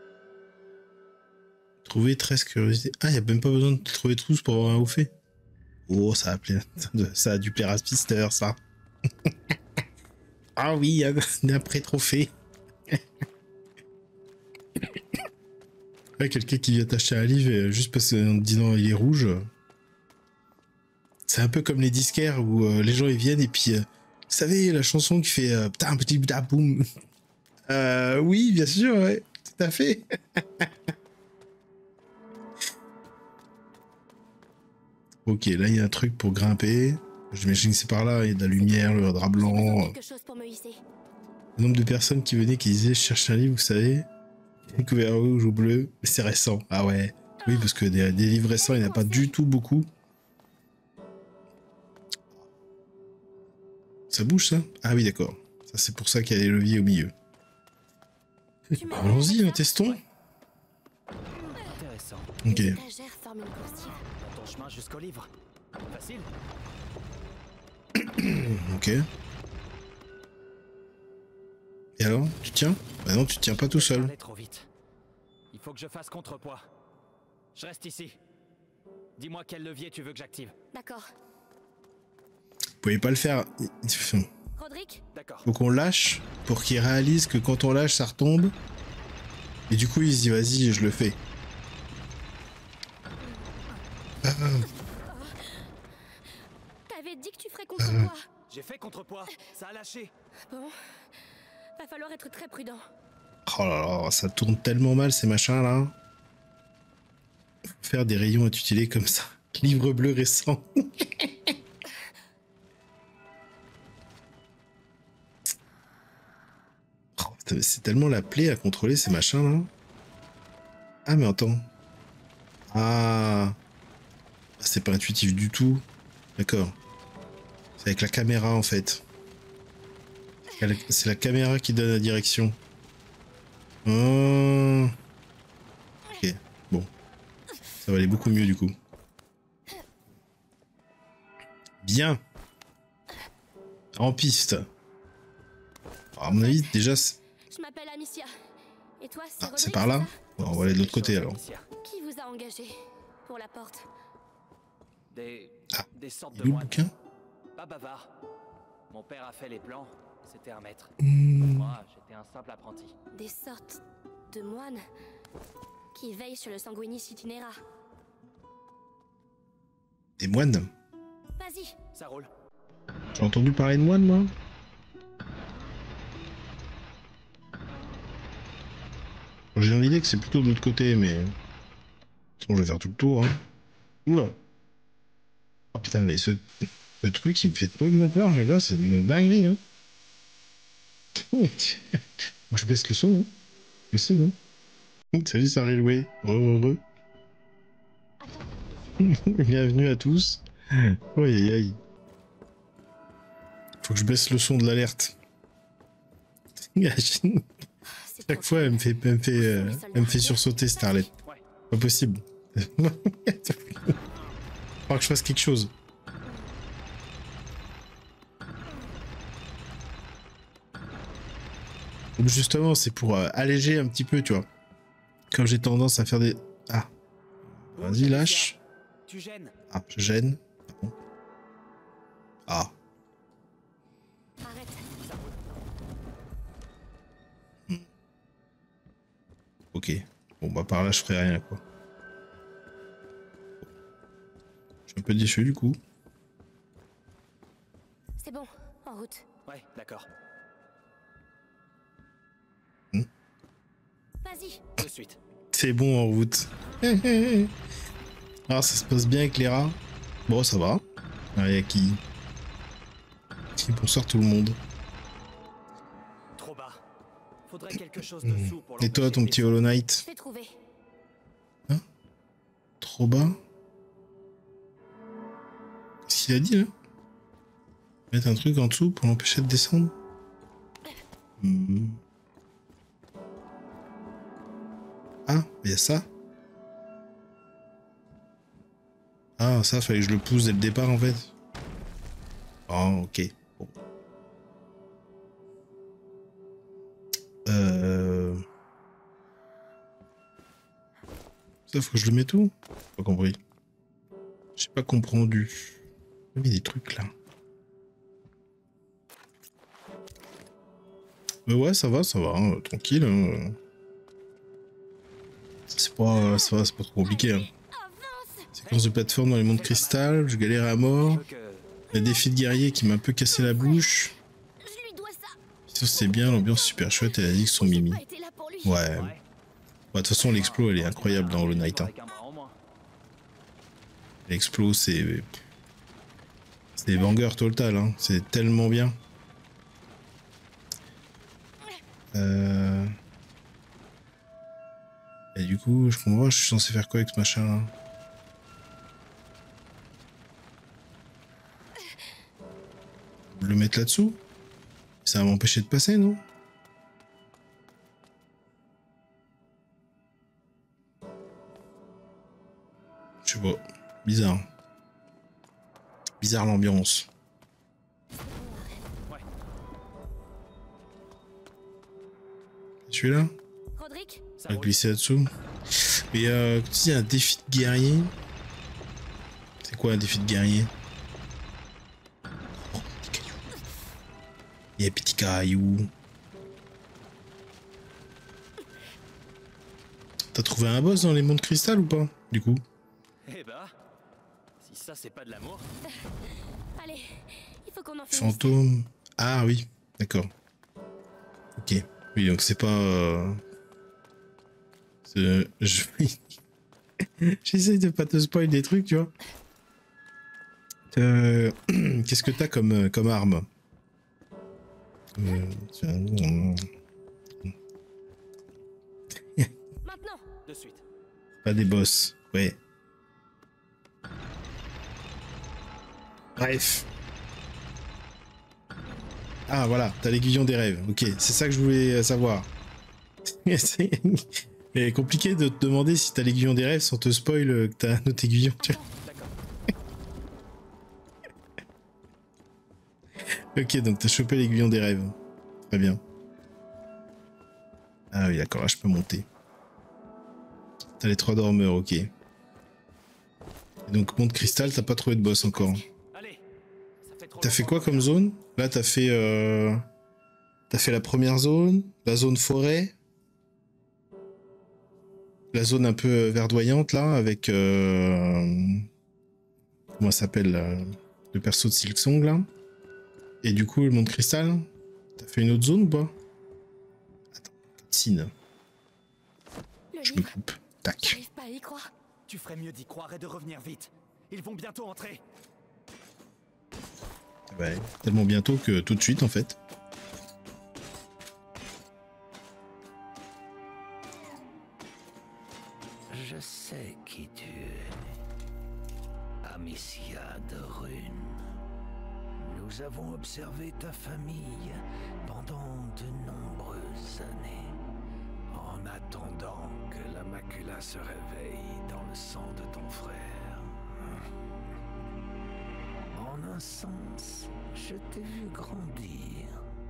Trouver treize curiosités. Ah, il n'y a même pas besoin de trouver tous pour avoir un haut fait. Oh, ça a, pla... ça a dû plaire à Spister, ça. Ah oui, il y a un pré-trophée. Ouais, quelqu'un qui vient t'acheter un livre juste parce qu'en te disant il est rouge. C'est un peu comme les disquaires où euh, les gens ils viennent et puis euh, vous savez la chanson qui fait euh, putain petit bda boum. Euh, oui, bien sûr, ouais, tout à fait. Ok, là il y a un truc pour grimper. J'imagine que c'est par là, il y a de la lumière, le drap blanc. Quelque chose pour me hisser. Le nombre de personnes qui venaient qui disaient je cherche un livre, vous savez. Couvert rouge ou bleu, c'est récent. Ah ouais, oui, parce que des, des livres récents, il n'y en a pas du tout beaucoup. Ça bouge ça? Ah oui, d'accord. Ça, c'est pour ça qu'il y a des leviers au milieu. Allons-y, hein, testons. Intéressant. Ok. Les étagères forment une coursive. Dans ton chemin jusqu'au livre. Facile. Ok. Et alors, tu tiens? Bah non, tu tiens pas tout seul. Parler trop vite. Il faut que je fasse contrepoids. Je reste ici. Dis-moi quel levier tu veux que j'active. D'accord. Vous pouvez pas le faire. Roderick? D'accord. Faut qu'on lâche pour qu'il réalise que quand on lâche, ça retombe. Et du coup, il se dit, vas-y, je le fais. Ah. T'avais dit que tu ferais contrepoids. J'ai fait contrepoids. Ça a lâché. Bon. Va falloir être très prudent. Oh là là, ça tourne tellement mal ces machins là. Faut faire des rayons intitulés comme ça. Livre bleu récent. Oh, c'est tellement la plaie à contrôler ces machins là. Ah mais attends. Ah. C'est pas intuitif du tout. D'accord. C'est avec la caméra en fait. C'est la caméra qui donne la direction. Oh. Ok, bon. Ça va aller beaucoup mieux du coup. Bien. En piste. Alors, à mon avis, déjà... Je m'appelle Amicia. Et toi, c'est Ah, Roderick, c'est par là? Bon, on va aller de l'autre côté alors. Qui vous a engagé pour la porte? Des... Ah, des sortes il de est où le moines. bouquin? Pas bavard. Mon père a fait les plans. C'était un maître. Mmh. Moi, j'étais un simple apprenti. Des sortes de moines qui veillent sur le sanguinis itinera. Des moines? Vas-y. Ça roule. J'ai entendu parler de moines moi? J'ai une idée que c'est plutôt de l'autre côté, mais... Sinon je vais faire tout le tour, hein. Oula. Oh putain, mais ce... Le truc, il me fait trop de peur, les gars, c'est une dinguerie, hein. Moi, je baisse le son, hein. Je sais, hein. Salut, ça Railway. Re, re, re. Bienvenue à tous. Aïe, aïe, aïe. Faut que je baisse le son de l'alerte. Chaque fois, elle me fait, elle me fait, euh, elle me fait sursauter, Starlet. Pas possible. Faut que je fasse quelque chose. Justement, c'est pour euh, alléger un petit peu, tu vois. Comme j'ai tendance à faire des... Ah. Vas-y, lâche. Tu gênes. Ah, je gêne. Ah. Arrête. Hmm. Ok. Bon, bah par là, je ferai rien, quoi. Je suis un peu déçu, du coup. C'est bon, en route. Ouais, d'accord. Hmm. Vas-y. De suite. C'est bon en route. Ah, ça se passe bien avec les rats. Bon, ça va. Ah, y a qui? bonsoir tout le monde. Trop bas. Faudrait quelque chose dessous pour Et toi, ton petit Hollow Knight? Je vais trouver. Hein? Trop bas? Qu'est-ce qu'il a dit là? Mettre un truc en dessous pour l'empêcher de descendre? hmm. Ah, il y a ça? Ah, ça, fallait que je le pousse dès le départ en fait. Oh, ok. Bon. Euh... Ça, faut que je le mette où? Pas compris. J'ai pas comprendu. Il y a des trucs là. Mais ouais, ça va, ça va, hein, tranquille. Hein. C'est pas, c'est pas, c'est pas trop compliqué. Hein. Séquence de plateforme dans les mondes cristal, je galère à mort. Le défi de guerrier qui m'a un peu cassé la bouche. Ça c'est bien, l'ambiance super chouette et la musique sont mimi. Ouais. De toute façon l'explo elle est incroyable dans Hollow Knight. Hein. L'explo c'est... C'est des bangers total, hein. C'est tellement bien. Euh... Et du coup, je comprends pas, je suis censé faire quoi avec ce machin là? Le mettre là-dessous? Ça va m'empêcher de passer, non? Je sais pas. Bizarre. Bizarre l'ambiance. Celui-là? Roderick? On va glisser là-dessous. Mais euh, quand il y a un défi de guerrier... C'est quoi un défi de guerrier? Oh, petit caillou. Il y a un petit caillou. T'as trouvé un boss dans les mondes cristal ou pas, du coup? Eh bah, si ça c'est pas de l'amour. Allez, il faut qu'on en finisse. Fantôme. Ah oui, d'accord. Ok. Oui, donc c'est pas... Euh... Je... J'essaye de pas te spoil des trucs, tu vois. Euh... Qu'est-ce que t'as comme, comme arme? euh... Maintenant. De suite. Pas des boss, ouais. Bref. Ah voilà, t'as l'aiguillon des rêves. Ok, c'est ça que je voulais savoir. C'est compliqué de te demander si t'as l'aiguillon des rêves sans te spoil que t'as un autre aiguillon. Tu vois. Ok, donc t'as chopé l'aiguillon des rêves. Très bien. Ah oui, d'accord, là je peux monter. T'as les trois dormeurs, ok. Et donc, monde cristal, t'as pas trouvé de boss encore. T'as fait quoi comme zone? Là, t'as fait... Euh... T'as fait la première zone, la zone forêt, la zone un peu verdoyante, là, avec... Euh... Comment ça s'appelle, euh... le perso de Silksong, là. Et du coup, le monde cristal, t'as fait une autre zone ou pas? Attends, cutscene. Je me coupe. Tac. J'arrive pas à y croire. Tu ferais mieux d'y croire et de revenir vite. Ils vont bientôt entrer. Ouais, tellement bientôt que tout de suite en fait. Je sais qui tu es. Amicia de Rune. Nous avons observé ta famille pendant de nombreuses années. En attendant que la macula se réveille dans le sang de ton frère. En un sens, je t'ai vu grandir.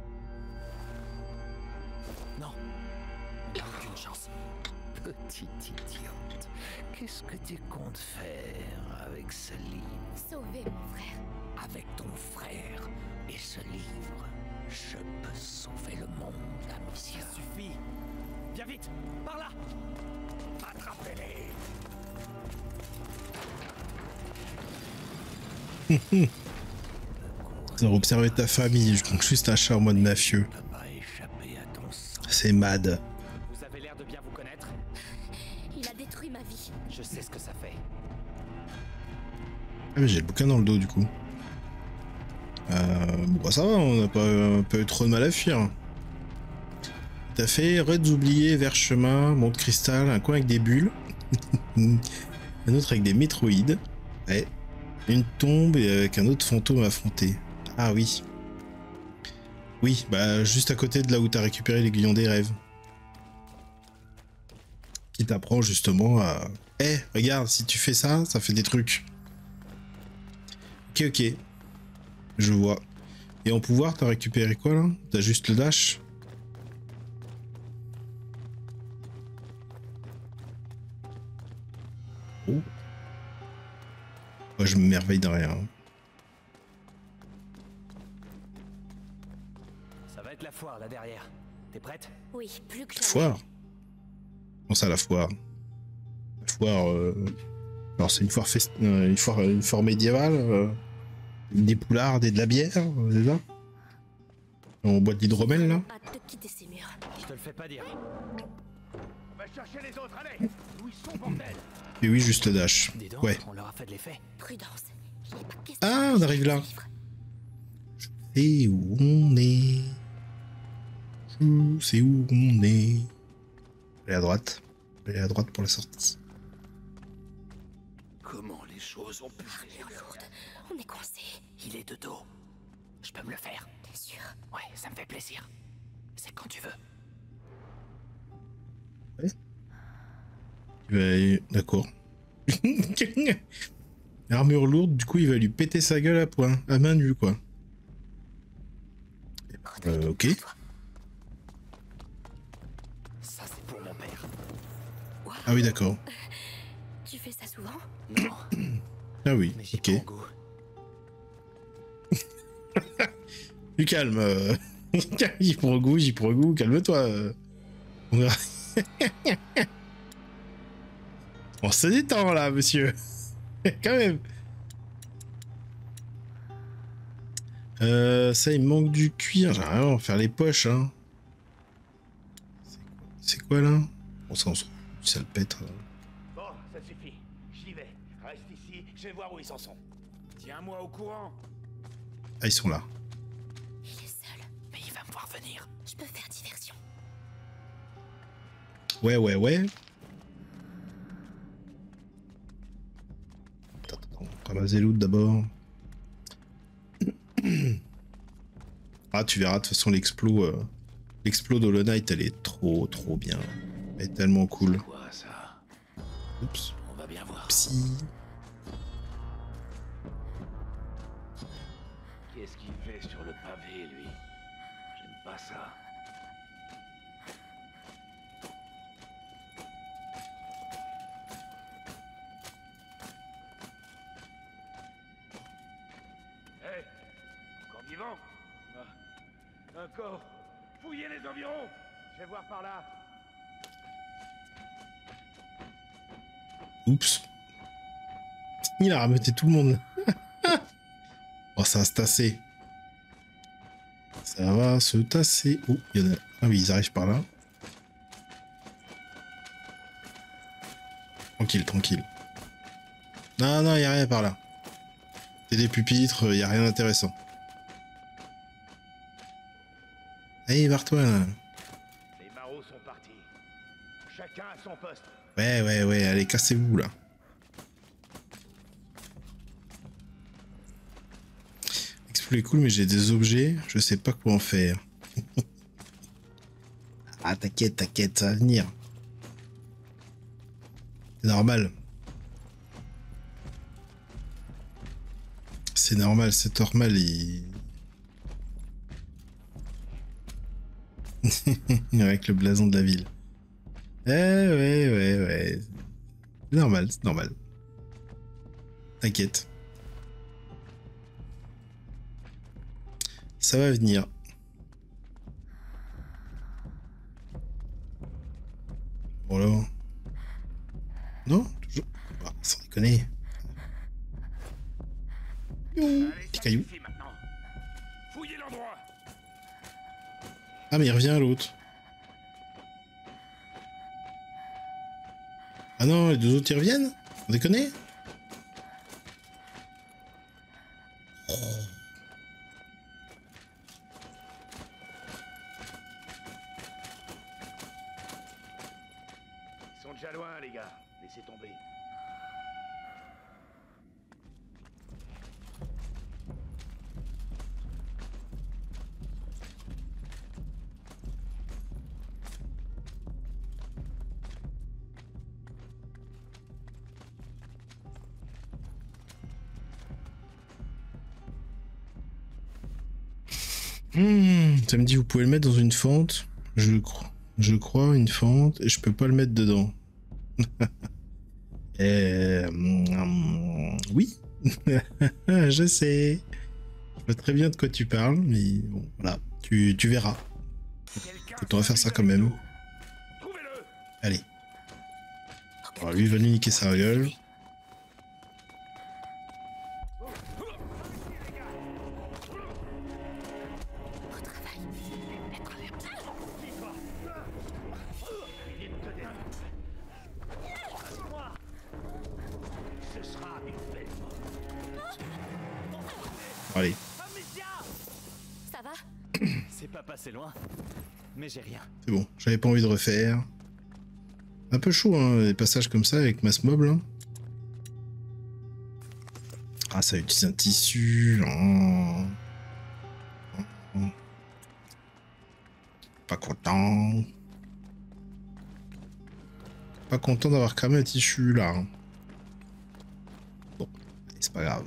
Non, il n'y a aucune chance. Petite idiote, qu'est-ce que tu comptes faire avec ce livre? Sauver mon frère. Avec ton frère et ce livre, je peux sauver le monde, Amicia. Ça suffit. Viens vite, par là. Attrapez-les. Ils ont observé ta famille, je compte juste un chat en mode mafieux. C'est mad. Vous avez l'air de bien vous connaître. Il a détruit ma vie. Je sais ce que ça fait. Ah mais j'ai le bouquin dans le dos du coup. Euh, Bon, ça va, on n'a pas, pas eu trop de mal à fuir. Tout à fait. Reds oubliés, vert chemin, monte cristal, un coin avec des bulles. Un autre avec des métroïdes. Ouais. Une tombe et avec un autre fantôme à affronter. Ah oui. Oui, bah juste à côté de là où t'as récupéré l'aiguillon des rêves. Qui t'apprend justement à... Eh, hey, regarde, si tu fais ça, ça fait des trucs. Ok, ok. Je vois. Et en pouvoir, t'as récupéré quoi là? T'as juste le dash? Oh. Moi, je me merveille de rien. Ça va être la foire là derrière. T'es prête? Oui, plus que jamais. Foire? Comment ça, la foire? La foire... Euh... Alors, c'est une foire, fest... euh, une foire, une foire médiévale euh... Des poulards et de la bière, c'est ça? On boit de l'hydromel, là? Hâte de quitter ces murs. Je te le fais pas dire. On va chercher les autres, allez! Où ils sont, bordel? Et oui, juste le dash. Dis donc, Ouais. on leur a fait de l'effet. Prudence. Il n'est pas question Ah, de on arrive là. vivre. Et où on est? Je sais où on est. Allez à droite. Allez à droite pour la sortie. Comment les choses ont pu... Armure lourde. On est coincé. Il est de dos. Je peux me le faire. T'es sûr? Ouais, ça me fait plaisir. C'est quand tu veux. Ouais, d'accord. Armure lourde, du coup, il va lui péter sa gueule à point, à main nue, quoi. Euh, ok. Ça, c'est pour mon père. Ah oui, d'accord. Tu fais ça souvent? Non, Ah oui, mais j'y ok. prends goût. Du calme. Euh... j'y prends goût, j'y prends goût, calme-toi. euh. On verra. On se détend là, monsieur. Quand même. Euh, ça, il me manque du cuir. J'aimerais vraiment faire les poches, hein. C'est quoi là? Bon, ça, on se fout du salpêtre. Bon, ça suffit. J'y vais. Reste ici, je vais voir où ils en sont. Tiens-moi au courant. Ah, ils sont là. Il est seul. Mais il va me voir venir. Je peux faire diversion. Ouais, ouais, ouais. Attends, attends, ramasser loot d'abord. Ah, tu verras, de toute façon, l'explo... Euh, l'explo d'Hollow Knight, elle est trop, trop bien. Elle est tellement cool. Quoi, ça? Oups. On va bien voir. Psy. Qu'est-ce qu'il fait sur le pavé, lui? J'aime pas ça. Hé! Encore vivant? Ah, un corps! Fouillez les environs! Je vais voir par là. Oups. Il a rameuté tout le monde. Oh, ça va se tasser. Ça va se tasser. Oh, il y en a... Ah oui, ils arrivent par là. Tranquille, tranquille. Non, non, il n'y a rien par là. C'est des pupitres, il n'y a rien d'intéressant. Allez, barre-toi. Les marauds sont partis. Chacun à son poste. Ouais, ouais, ouais, allez, cassez-vous, là. L'explo est cool, mais j'ai des objets, je sais pas quoi en faire. Ah, t'inquiète, t'inquiète, ça va venir. C'est normal. C'est normal, c'est normal, il... Avec le blason de la ville. Eh ouais, ouais, ouais. C'est normal, c'est normal. T'inquiète. Ça va venir. Bon alors. Non, toujours. Ah, sans déconner. Petit caillou. Fouillez l'endroit. Ah mais il revient l'autre. Ah non, les deux autres ils reviennent? On déconne? Oh. déjà loin, les gars. Laissez tomber. Mmh, ça me dit vous pouvez le mettre dans une fente. Je crois, je crois une fente et je peux pas le mettre dedans. et, mmh, oui, je sais. Je vois très bien de quoi tu parles, mais bon, voilà, tu, tu verras. On va faire ça quand même. Allez. Alors lui il va lui niquer sa gueule. Allez. Ça va? C'est pas passé loin, mais j'ai rien. C'est bon, j'avais pas envie de refaire. Un peu chaud, hein, les passages comme ça avec Mass Mob, là. Ah, ça utilise un tissu. Oh. Oh. Pas content. Pas content d'avoir cramé un tissu, là. Bon, c'est pas grave.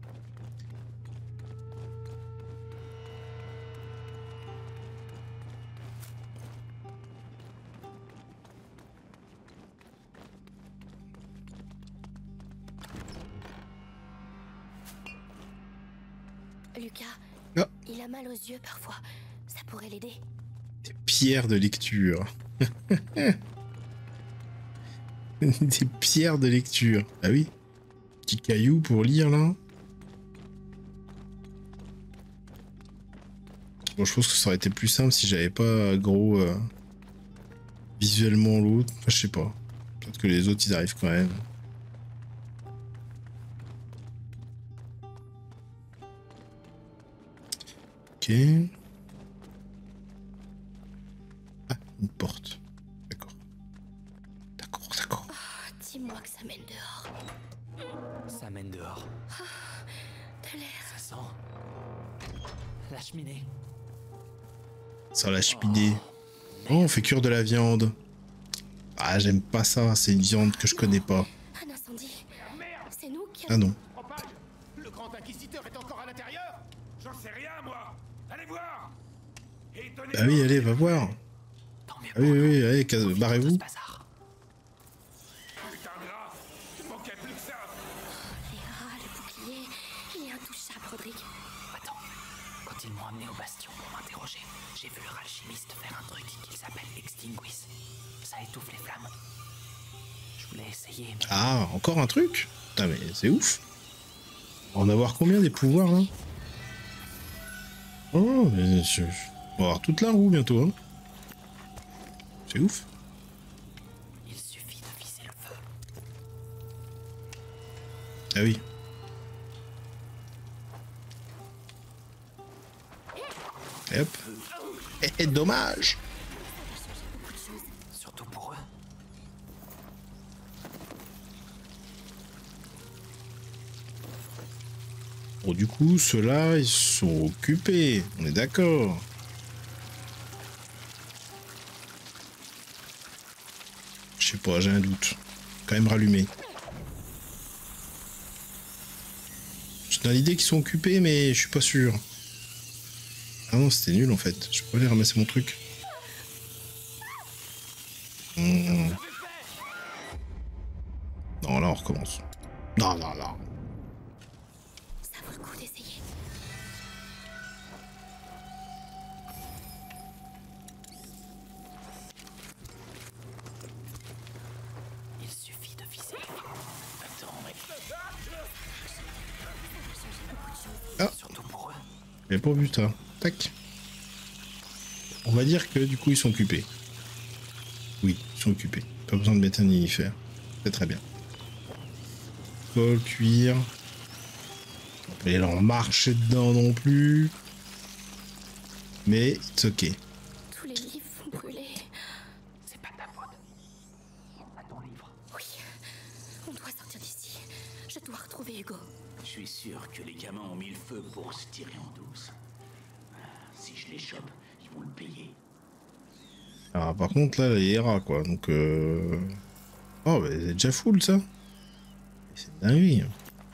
Lucas, oh. Il a mal aux yeux parfois. Ça pourrait l'aider. Des pierres de lecture. Des pierres de lecture. Ah oui. Petit caillou pour lire là. Bon, je pense que ça aurait été plus simple si j'avais pas gros euh, visuellement l'autre. Enfin, je sais pas. Peut-être que les autres ils arrivent quand même. Ok. Ah, une porte. D'accord. D'accord, d'accord. Oh, dis-moi que ça mène dehors. Ça mène dehors. Oh, de l'air. Ça sent la cheminée. Ça la cheminée. Oh, on fait cuire de la viande. Ah, j'aime pas ça. C'est une viande que je connais pas. Un incendie. C'est nous qui... Ah non. Le grand inquisiteur est encore à l'intérieur? J'en sais rien, moi. Allez voir. Et donnez Ah oui, allez, va voir. Ah oui, oui, oui, allez, casse- barrez-vous. Putain de gras. Il manquait plus que ça. Les rats, le bouclier... Il est intouchable, Rodrigue. Attends, quand ils m'ont amené au bastion pour m'interroger, j'ai vu leur alchimiste faire un truc qu'il s'appelle Extinguis. Ça étouffe les flammes. Je voulais essayer, mais... Ah, encore un truc? Putain, mais c'est ouf. On va en avoir combien des pouvoirs, là? Oh, mais je... on va avoir toute la roue bientôt, hein. C'est ouf. Il suffit de viser le feu. Ah oui. Et hop. Eh, dommage. Surtout pour eux. Bon, du coup, ceux-là, ils sont occupés. On est d'accord. Je sais pas, j'ai un doute. Quand même rallumé. J'ai dans l'idée qu'ils sont occupés, mais je suis pas sûr. Ah non, c'était nul en fait. Je peux aller ramasser mon truc. Mmh. Non, là on recommence. Non, non, non. Ça vaut le coup d'essayer. Il suffit de viser. Attends, mais... Ah. Surtout pour eux. J'ai pas vu ça. Tac. On va dire que du coup ils sont occupés. Oui, ils sont occupés. Pas besoin de mettre un igifère. C'est très bien. Col, cuir. On peut aller leur marcher dedans non plus. Mais c'est ok. Tous les livres vont brûler. C'est pas ta faute. Attends, est sûr que les gamins ont mis le feu pour se tirer en douce. Si je les chope, ils vont le payer. Alors par contre là, il y a rats quoi, donc euh... oh bah c'est déjà full ça. C'est dingue.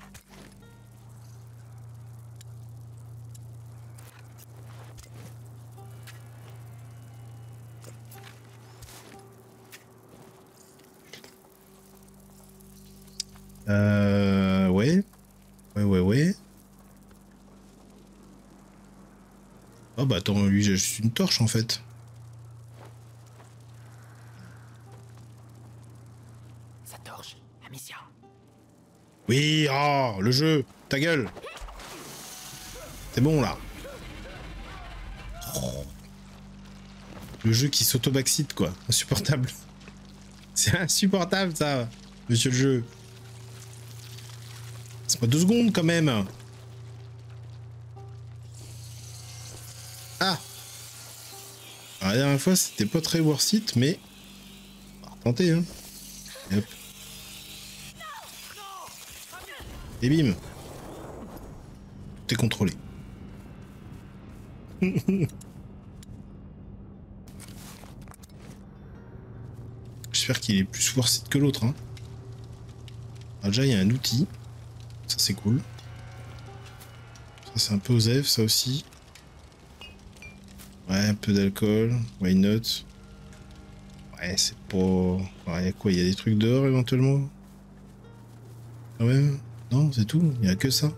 Euh... Ouais. Ouais ouais ouais. Oh bah attends, lui j'ai juste une torche en fait. Sa torche, Amicia. Oui, oh, le jeu, ta gueule. C'est bon là. Oh. Le jeu qui s'auto-backseat quoi, insupportable. C'est insupportable ça, monsieur le jeu. C'est pas deux secondes quand même. Ah. Alors, la dernière fois c'était pas très worth it, mais on va retenter hein. Et hop. Et bim. Tout est contrôlé. J'espère qu'il est plus worth it que l'autre hein. Alors déjà il y a un outil. Ça c'est cool. Ça c'est un peu osef ça aussi. Ouais, un peu d'alcool. Why not? Ouais, c'est pas... Ouais, y a quoi? Il y a des trucs dehors éventuellement? Quand même? Non, c'est tout. Il y a que ça.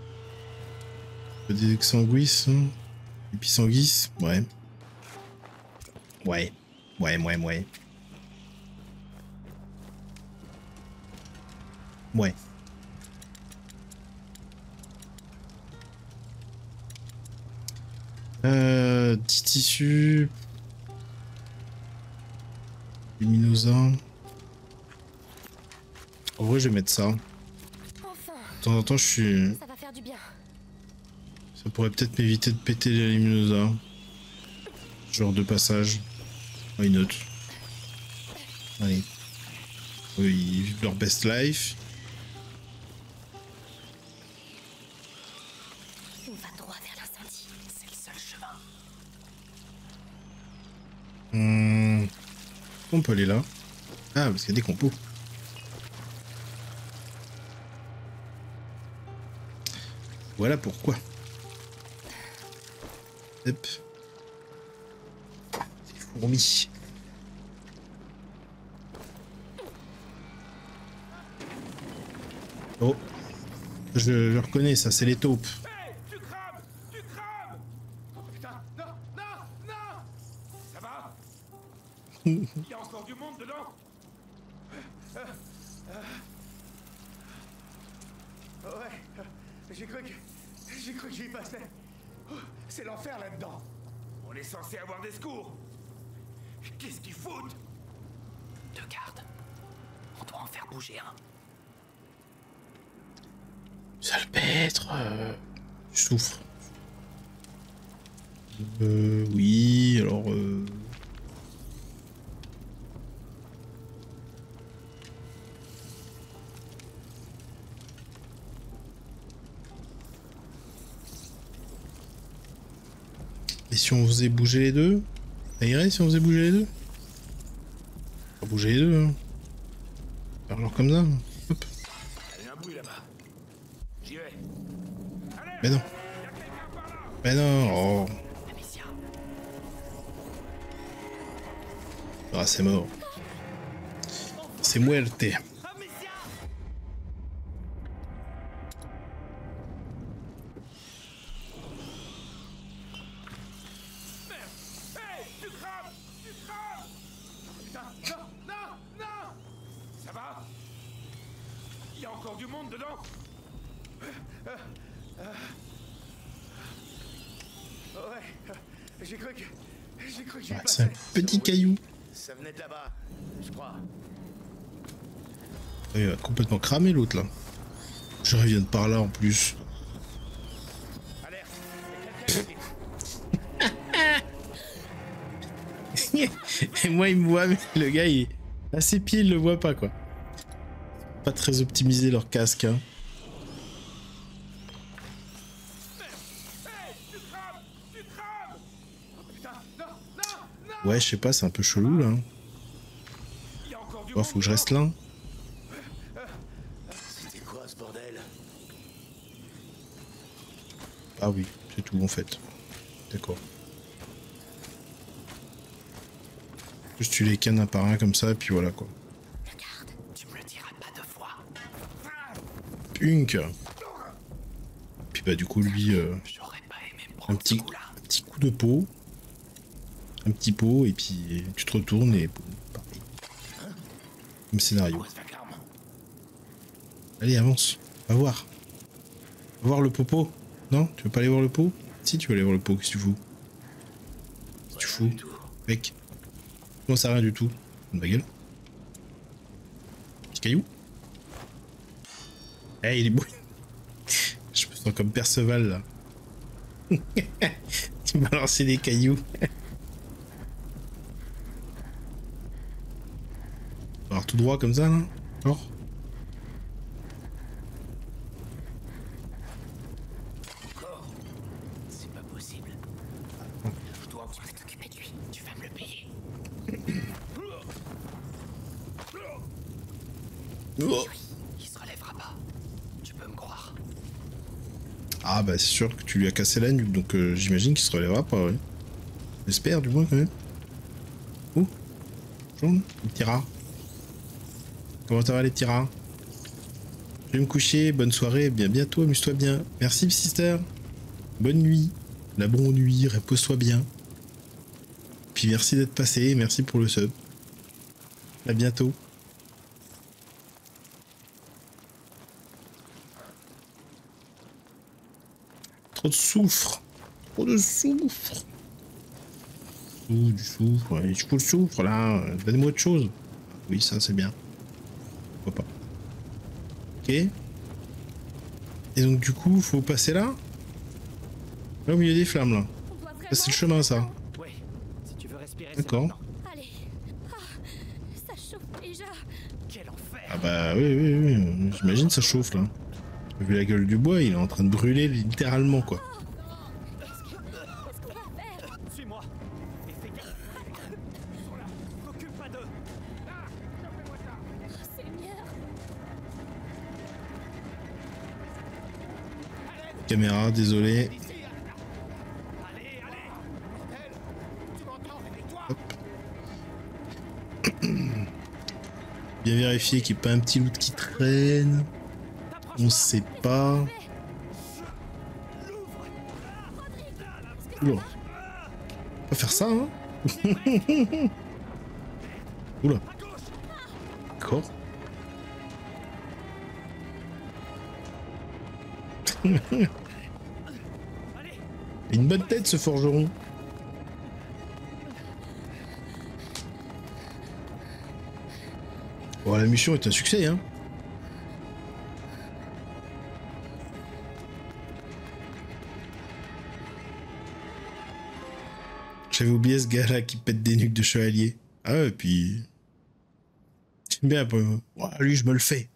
Des exsanguis. Hein. Et puis sanguis. Ouais. Ouais. Ouais, ouais, ouais. Ouais. Euh, dix tissus. Luminosa. En vrai, je vais mettre ça. Enfin, De temps en temps, je suis... ça va faire du bien. Ça pourrait peut-être m'éviter de péter les Luminosa. Genre de passage. Why not? Allez. Eux, ils vivent leur best life. On va droit vers l'incendie. C'est le seul chemin. Hum... On peut aller là. Ah, parce qu'il y a des compos. Voilà pourquoi. Hop. C'est fourmi. Oh. Je, je reconnais ça, c'est les taupes. Hey, tu crames! Tu crames! Oh putain! Non! Non! Non! Ça va? Il y a encore du monde dedans? Ouais, j'ai cru que... J'ai cru que j'y passais. Oh, c'est l'enfer là-dedans. On est censé avoir des secours! Qu'est-ce qu'ils foutent? Deux gardes. On doit en faire bouger un. Salpêtre. Euh... Je souffre. Euh... Oui, alors... Euh... Et si on faisait bouger les deux? Ça irait si on faisait bouger les deux? On va bouger les deux, hein. Faire genre comme ça. Hop. Il y a un bruit là-bas. J'y vais. Allez! Mais non. Il y a quelqu'un par là! Mais non. Oh. Amicia. Ah, c'est mort. C'est muerte. Hey! Tu crames! Tu crames! Putain! Non! Non! Non! Ça va? Il y a encore du monde dedans? Ouais, j'ai cru que... J'ai cru que j'y Ah, c'est passais. un petit caillou. Ça venait de là-bas, je crois. Il va complètement cramer l'autre là. Je reviens de par là en plus. Alerte, il y a quelqu'un ici. Et moi il me voit, mais le gars il est à ses pieds, il le voit pas quoi. Pas très optimisé leur casque hein. Ouais, je sais pas, c'est un peu chelou là. Oh, faut que je reste là. C'était quoi ce bordel? Ah oui, c'est tout en fait. D'accord. Juste tu les cannes un par un comme ça, et puis voilà quoi. Tu me le diras pas deux fois. Punk. Puis bah du coup lui, euh, J'aurais pas aimé me un prendre petit, ce coup-là. un petit coup de peau. Un petit pot, et puis tu te retournes et boum, pareil. Même scénario. Allez, avance. Va voir. Va voir le popo. Non, tu veux pas aller voir le pot? Si, tu veux aller voir le pot, qu'est-ce que tu fous? Qu'est-ce que tu fous, mec? Non, ça rien du tout. Ma gueule. Petit caillou. Eh, il est beau. Je me sens comme Perceval là. Tu m'as lancé des cailloux. Alors tout droit comme ça là. Genre. C'est pas possible. Je dois tu vas t'occuper de lui. Tu vas me le payer. Oh. Il se relèvera pas. Tu peux me croire. Ah bah c'est sûr que tu lui as cassé la nuque, donc euh, j'imagine qu'il se relèvera pas, ouais. J'espère du moins quand même. Oh, jaune, les petits rats. Comment ça va les petits rats? Je vais me coucher, bonne soirée, bien bientôt, amuse-toi bien. Merci sister. Bonne nuit. La bonne nuit, repose-toi bien. Puis merci d'être passé, merci pour le sub. À bientôt. Trop de soufre. Trop de soufre. Ouh, du soufre. Ouais, je fous le soufre là. Donne-moi autre chose. Oui, ça c'est bien. Pourquoi pas. Ok. Et donc du coup, faut passer là. Là au milieu des flammes là. Ça c'est le chemin ça. Ouais. Si tu veux respirer. D'accord. Allez. Ah, ça chauffe déjà. Quel enfer. Ah bah oui, oui, oui. J'imagine ça chauffe là. Vu la gueule du bois, il est en train de brûler littéralement quoi. Qu'est-ce que- qu'est-ce qu'on va faire? Suis-moi. Et fais gaffe. Ils sont là. T'occupe pas d'eux. Oh, Seigneur. Caméra, désolé. Hop. Bien vérifier qu'il n'y ait pas un petit loot qui traîne. On sait pas. Oula. Pas faire ça, hein. Oula. D'accord. Une bonne tête ce forgeron. Bon, la mission est un succès, hein. J'avais oublié ce gars-là qui pète des nuques de chevalier. Ah ouais, puis... J'aime bien un peu... Ouais, lui, je me le fais.